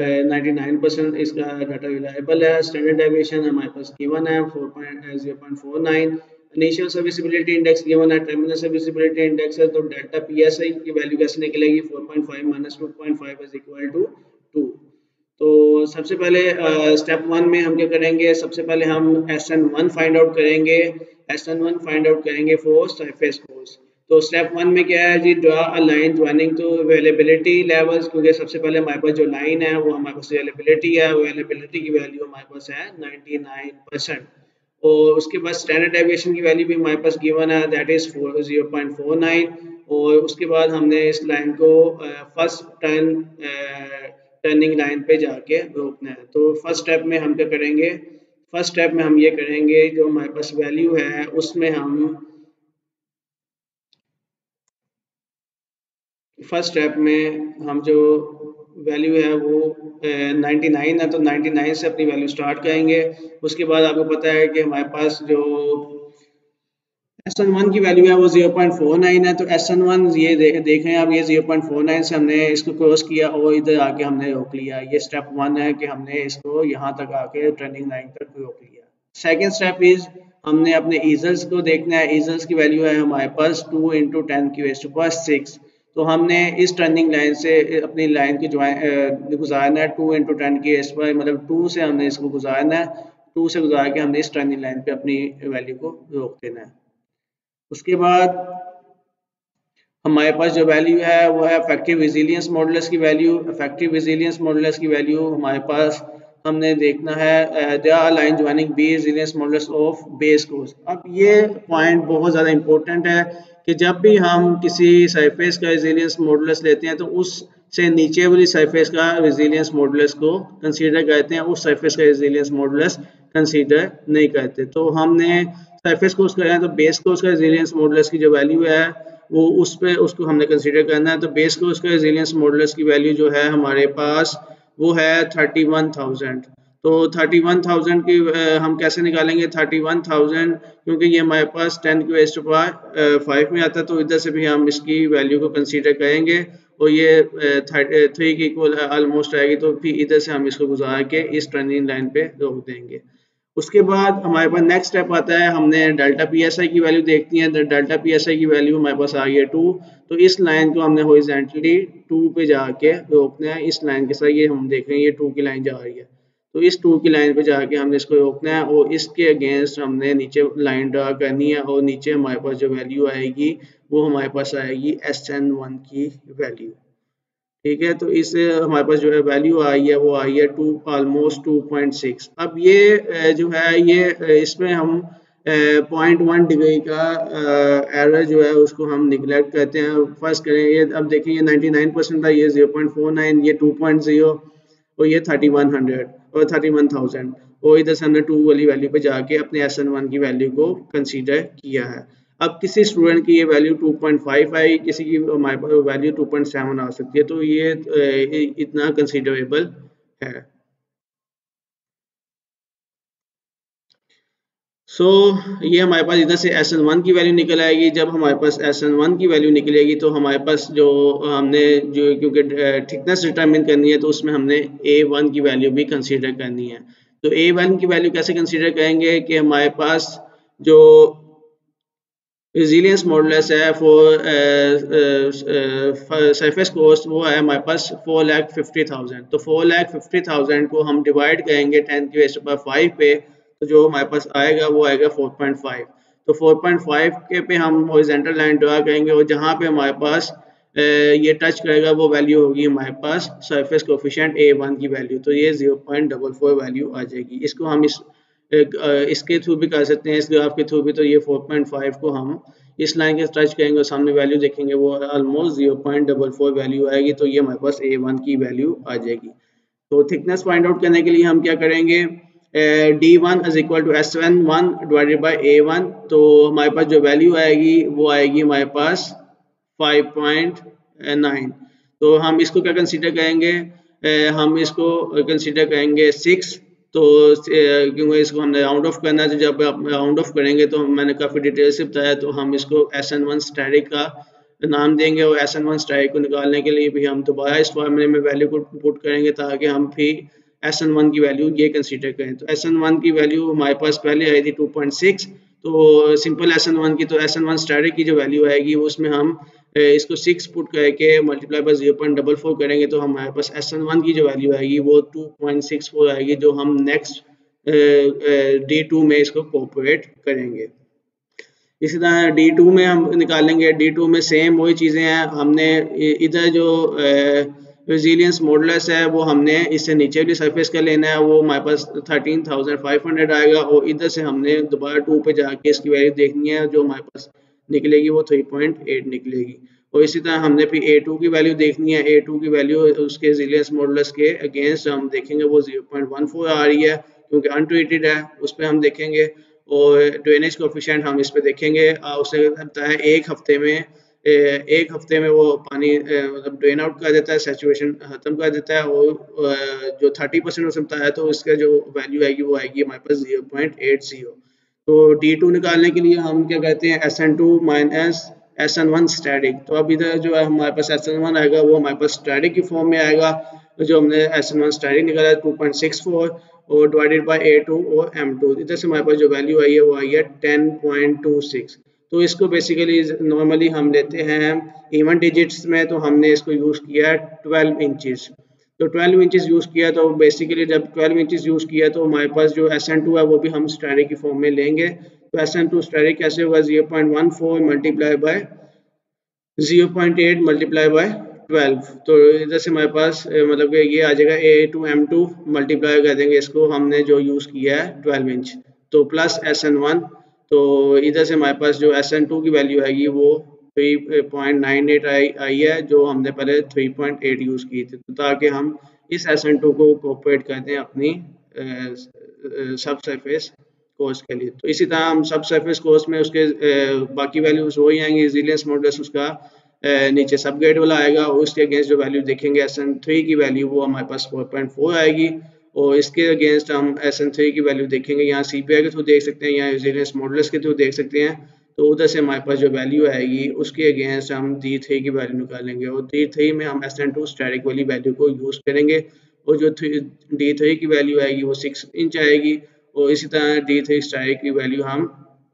99% इसका डाटा रिलायबल है। स्टैंडर्ड डेविएशन हमारे पास गिवन है 0.49, इनिशियल सर्विसिबिलिटी इंडेक्स गिवन है, टर्मिनल सर्विसिबिलिटी इंडेक्स है, तो डेल्टा PSI की वैल्यू कैसे निकलेगी 4.5 माइनस 2.5 इज इक्वल टू 2। तो सबसे पहले स्टेप वन में हम क्या करेंगे, सबसे पहले हम SN1 फाइंड आउट करेंगे। SN1 फाइंड आउट करेंगे फॉर सरफेस कोर्स। तो स्टेप वन में क्या है जी, draw a line joining two availability levels, क्योंकि सबसे पहले हमारे पास जो लाइन है वो हमारे पास अवेलेबिलिटी है, अवेलेबिलिटी की वैल्यू हमारे पास है 99%। और उसके बाद स्टैंडर्ड डेविएशन की वैल्यू भी हमारे पास गिवन है, दैट इज 0.49। और उसके बाद हमने इस लाइन को फर्स्ट टर्निंग लाइन पे जाके रोकना है। तो फर्स्ट स्टेप में हम क्या करेंगे, फर्स्ट स्टेप में हम ये करेंगे, जो हमारे पास वैल्यू है उसमें हम फर्स्ट स्टेप में हम जो वैल्यू है वो 99 है, तो 99 से अपनी वैल्यू स्टार्ट करेंगे। उसके बाद आपको पता है कि हमारे पास जो SN1 की वैल्यू है वो 0.49 है, तो SN1 ये देखें आप, ये 0.49 से हमने इसको क्रॉस किया और इधर आके हमने रोक लिया। ये स्टेप वन है कि हमने इसको यहाँ तक आके टर्निंग लाइन तक रोक लिया। सेकेंड स्टेप इज हमने अपने ईजल्स को देखना है। ईजल्स की वैल्यू है हमारे पास 2 × 10⁻⁶। तो हमने इस टर्निंग लाइन से अपनी लाइन को गुजारना है 2 × 10⁻, मतलब 2 से हमने इसको गुजारना है। 2 से गुजार के हमने इस टर्निंग लाइन पे अपनी वैल्यू को रोक देना है। उसके बाद हमारे पास जो वैल्यू है वो है इफेक्टिव रेजिलियंस मॉडुलस की वैल्यू। इफेक्टिव रेजिलियंस मॉडुलस की वैल्यू हमारे पास हमने देखना है there are line joining B resilience modulus of base course. अब ये पॉइंट बहुत ज़्यादा इंपॉर्टेंट है कि जब भी हम किसी सरफेस का रेजिलियंस मॉडुलस लेते हैं तो उस से नीचे वाली सरफेस का रेजिलियंस मॉडुलस को कंसीडर करते हैं, उस सरफेस का रेजिलियंस मॉडुलस कंसीडर नहीं करते। तो हमने सरफेस कोर्स कर रहे हैं तो बेस कोर्स का रेजिलियंस मॉडुलस की जो वैल्यू है वो उस पे उसको हमने कंसीडर करना है। तो बेस कोर्स का रेजिलियंस मॉडुलस की वैल्यू जो है हमारे पास वो है 31,000। तो 31,000 की हम कैसे निकालेंगे 31,000, क्योंकि ये हमारे पास 10⁻5 में आता है, तो इधर से भी हम इसकी वैल्यू को कंसीडर करेंगे और ये 3 के इक्वल ऑलमोस्ट आएगी, तो फिर इधर से हम इसको गुजार के इस टर्निंग लाइन पे रोक देंगे। उसके बाद हमारे पास नेक्स्ट स्टेप आता है, हमने डेल्टा PSI की वैल्यू देखती है। डेल्टा PSI की वैल्यू हमारे पास आ गई है 2। तो इस लाइन को हमने हॉरिजॉन्टली 2 पे जाके रोकना है। इस लाइन के साथ ये हम देख रहे हैं ये 2 की लाइन जा रही है, तो इस 2 की लाइन पे जाके हमने इसको रोकना है और इसके अगेंस्ट हमने नीचे लाइन ड्रा करनी है और नीचे हमारे पास जो वैल्यू आएगी वो हमारे पास आएगी SN1 की वैल्यू। ठीक है, तो इस हमारे पास जो है वैल्यू आई है वो आई है 2 ऑलमोस्ट 2.6। अब ये जो है ये इसमें हम 0.1 डिग्री का एरर जो है उसको हम निगलेक्ट करते हैं। फर्स्ट करें ये, अब देखिए ये 99% था, ये 0.49, ये 2.0 और ये 3100 और 31,000, और इधर से हमने 2 वाली वैल्यू पे जाके अपने SN1 की वैल्यू को कंसीडर किया है। अब किसी स्टूडेंट की ये वैल्यू 2.5 आई, किसी की हमारे पास वैल्यू 2.7 आ सकती है, तो ये इतना कंसीडरेबल है। ये हमारे पास इधर से SN1 की वैल्यू निकल आएगी। जब हमारे पास SN1 की वैल्यू निकलेगी तो हमारे पास जो हमने जो क्योंकि थिकनेस डिटरमिन करनी है तो उसमें हमने A1 की वैल्यू भी कंसीडर करनी है। तो A1 की वैल्यू कैसे कंसीडर करेंगे कि हमारे पास जो रेजिलियंस मॉडुलस है फॉर सरफेस कोस्ट वो है हमारे पास 4,50,000। तो 4,50,000 को हम डिवाइड करेंगे 10⁻5 पे, तो जो हमारे पास आएगा वो आएगा 4.5। तो 4.5 के पे हम हॉरिजॉन्टल लाइन ड्रा करेंगे और जहाँ पे हमारे पास ये टच करेगा वो वैल्यू होगी हमारे पास सरफेस कोफिशिएंट A1 की वैल्यू, तो ये 0.44 वैल्यू आ जाएगी। इसको हम इसके थ्रू भी कर सकते हैं, इस ग्राफ के थ्रू भी। तो ये 4.5 को हम इस लाइन के टच करेंगे और सामने वैल्यू देखेंगे वो ऑलमोस्ट 0.44 वैल्यू आएगी, तो ये हमारे पास A1 की वैल्यू आ जाएगी। तो थिकनेस फाइंड आउट करने के लिए हम क्या करेंगे, D1 is equal to SN1 divided by A1। तो हमारे पास जो वैल्यू आएगी वो आएगी हमारे पास 5.9। तो हम इसको क्या कंसीडर करेंगे, हम इसको कंसीडर करेंगे 6। तो क्योंकि इसको हमने राउंड ऑफ करना है, तो जब आप राउंड ऑफ करेंगे तो मैंने काफ़ी डिटेल से बताया, तो हम इसको SN1 स्टैटिक का नाम देंगे और SN1 स्टैटिक को निकालने के लिए भी हम दोबारा इस फॉर्मूले में वैल्यू को पुट करेंगे ताकि हम फिर SN1 की वैल्यू ये कंसीडर करें। तो SN1 की वैल्यू हमारे पास पहले आई थी 2.6, तो सिंपल SN1 की, तो SN1 स्टैटिक की जो वैल्यू आएगी वो उसमें हम इसको 6 पुट करके मल्टीप्लाई बाय 0.44 करेंगे तो हमारे पास SN1 की जो वैल्यू आएगी वो 2.64 आएगी, जो हम नेक्स्ट D2 में इसको कॉपरेट करेंगे। इसी तरह D2 में हम निकालेंगे, D2 में सेम वही चीज़ें हैं, हमने इधर जो रेजिलियंस मॉडुलस है वो हमने इससे नीचे भी सरफेस का लेना है, वो हमारे पास 13,500 आएगा, और इधर से हमने दोबारा 2 पे जाके इसकी वैल्यू देखनी है, जो हमारे पास निकलेगी वो 3.8 निकलेगी। और इसी तरह हमने फिर A2 की वैल्यू देखनी है, A2 की वैल्यू उसके रेजिलियंस मॉडुलस के अगेंस्ट हम देखेंगे वो 0.14 आ रही है, क्योंकि अनट्रीटेड है, उस पर हम देखेंगे। और ड्रेनेज कोफिशिएंट हम इस पे देखेंगे, उसने लगता है एक हफ्ते में वो पानी मतलब ड्रेन आउट कर देता है, सैचुरेशन खत्म कर देता है, और जो 30% उसमें बताया तो इसका जो वैल्यू आएगी वो आएगी हमारे पास 0.80। तो D2 निकालने के लिए हम क्या कहते हैं, SN2 माइनस SN1 स्टैटिक। तो अब इधर जो है हमारे पास SN1 आएगा वो हमारे पास स्टैटिक की फॉर्म में आएगा, जो हमने SN1 स्टैटिक निकाला 2.64 और डिवाइडेड बाय A2 और M2, इधर से हमारे पास जो वैल्यू आई है वो आई है 10.26। तो इसको बेसिकली नॉर्मली हम लेते हैं इवन डिजिट्स में, तो हमने इसको यूज़ किया है 12 इंचेस। तो 12 इंचेस यूज़ किया, तो बेसिकली जब 12 इंचेस यूज़ किया तो हमारे पास जो SN2 है वो भी हम स्टैटिक की फॉर्म में लेंगे। तो SN2 स्टैटिक कैसे होगा, 0.14 मल्टीप्लाई बाय 0.8 मल्टीप्लाई बाय 12। तो इधर से हमारे पास मतलब कि ये आ जाएगा A2M2, मल्टीप्लाई कर देंगे इसको, हमने जो यूज़ किया है 12 इंच, तो प्लस SN1। तो इधर से हमारे पास जो SN2 की वैल्यू आएगी वो 3.98 आई है, जो हमने पहले 3.8 यूज़ की थी, तो ताकि हम इस SN2 को कोऑपरेट कर दें अपनी सब सरफेस कोर्स के लिए। तो इसी तरह हम सब सरफेस कोर्स में उसके बाकी वैल्यूज वही आएंगे, रेजिलियंस मॉडुलस उसका नीचे सब गेट वाला आएगा, और उसके अगेंस्ट जो वैल्यू देखेंगे SN3 की वैल्यू वो हमारे पास 4.4 आएगी, और इसके अगेंस्ट हम SN3 की वैल्यू देखेंगे, यहाँ CPI के थ्रू देख सकते हैं, यहाँ रेजिलियंस मॉडुलस के थ्रू देख सकते हैं। तो उधर से हमारे पास जो वैल्यू आएगी उसके अगेंस्ट हम D3 की वैल्यू निकालेंगे, और D3 में हम SN2 स्टैटिक वाली वैल्यू को यूज़ करेंगे, और जो D3 की वैल्यू आएगी वो 6 इंच आएगी, और इसी तरह D3 स्टैटिक की वैल्यू हम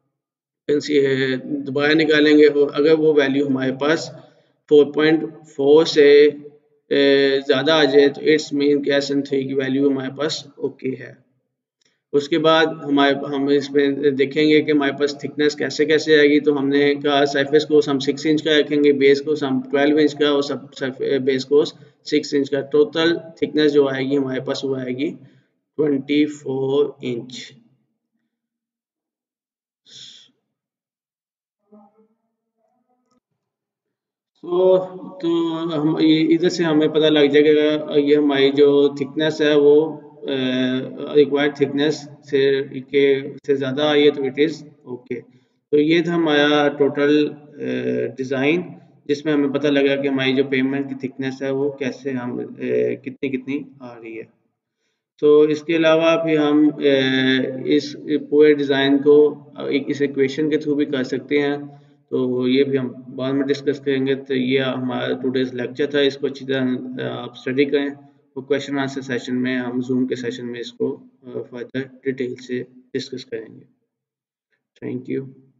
दोबारा निकालेंगे, और अगर वो वैल्यू हमारे पास 4.4 से ज़्यादा आ जाए तो इट्स मीन कि SN3 की वैल्यू हमारे पास ओके है। उसके बाद हम इसमें देखेंगे कि हमारे पास थिकनेस कैसे कैसे आएगी। तो हमने कहा सरफेस कोर्स हम 6 इंच का रखेंगे, बेस कोर्स हम 12 इंच का, और सब बेस कोर्स 6 इंच का। टोटल थिकनेस जो आएगी हमारे पास वो आएगी 24 इंच। तो हम इधर से हमें पता लग जाएगा ये हमारी जो थिकनेस है वो रिक्वायर्ड थिकनेस से के से ज़्यादा आई है तो इट इज़ ओके। तो ये था हमारा टोटल डिज़ाइन, जिसमें हमें पता लगा कि हमारी जो पेमेंट की थिकनेस है वो कैसे हम कितनी कितनी आ रही है। तो इसके अलावा फिर हम इस पूरे डिज़ाइन को एक इस इक्वेशन के थ्रू भी कर सकते हैं, तो ये भी हम बाद में डिस्कस करेंगे। तो ये हमारा टुडेज लेक्चर था, इसको अच्छी तरह आप स्टडी करें, और क्वेश्चन आंसर सेशन में हम जूम के सेशन में इसको फर्दर डिटेल से डिस्कस करेंगे। Thank you.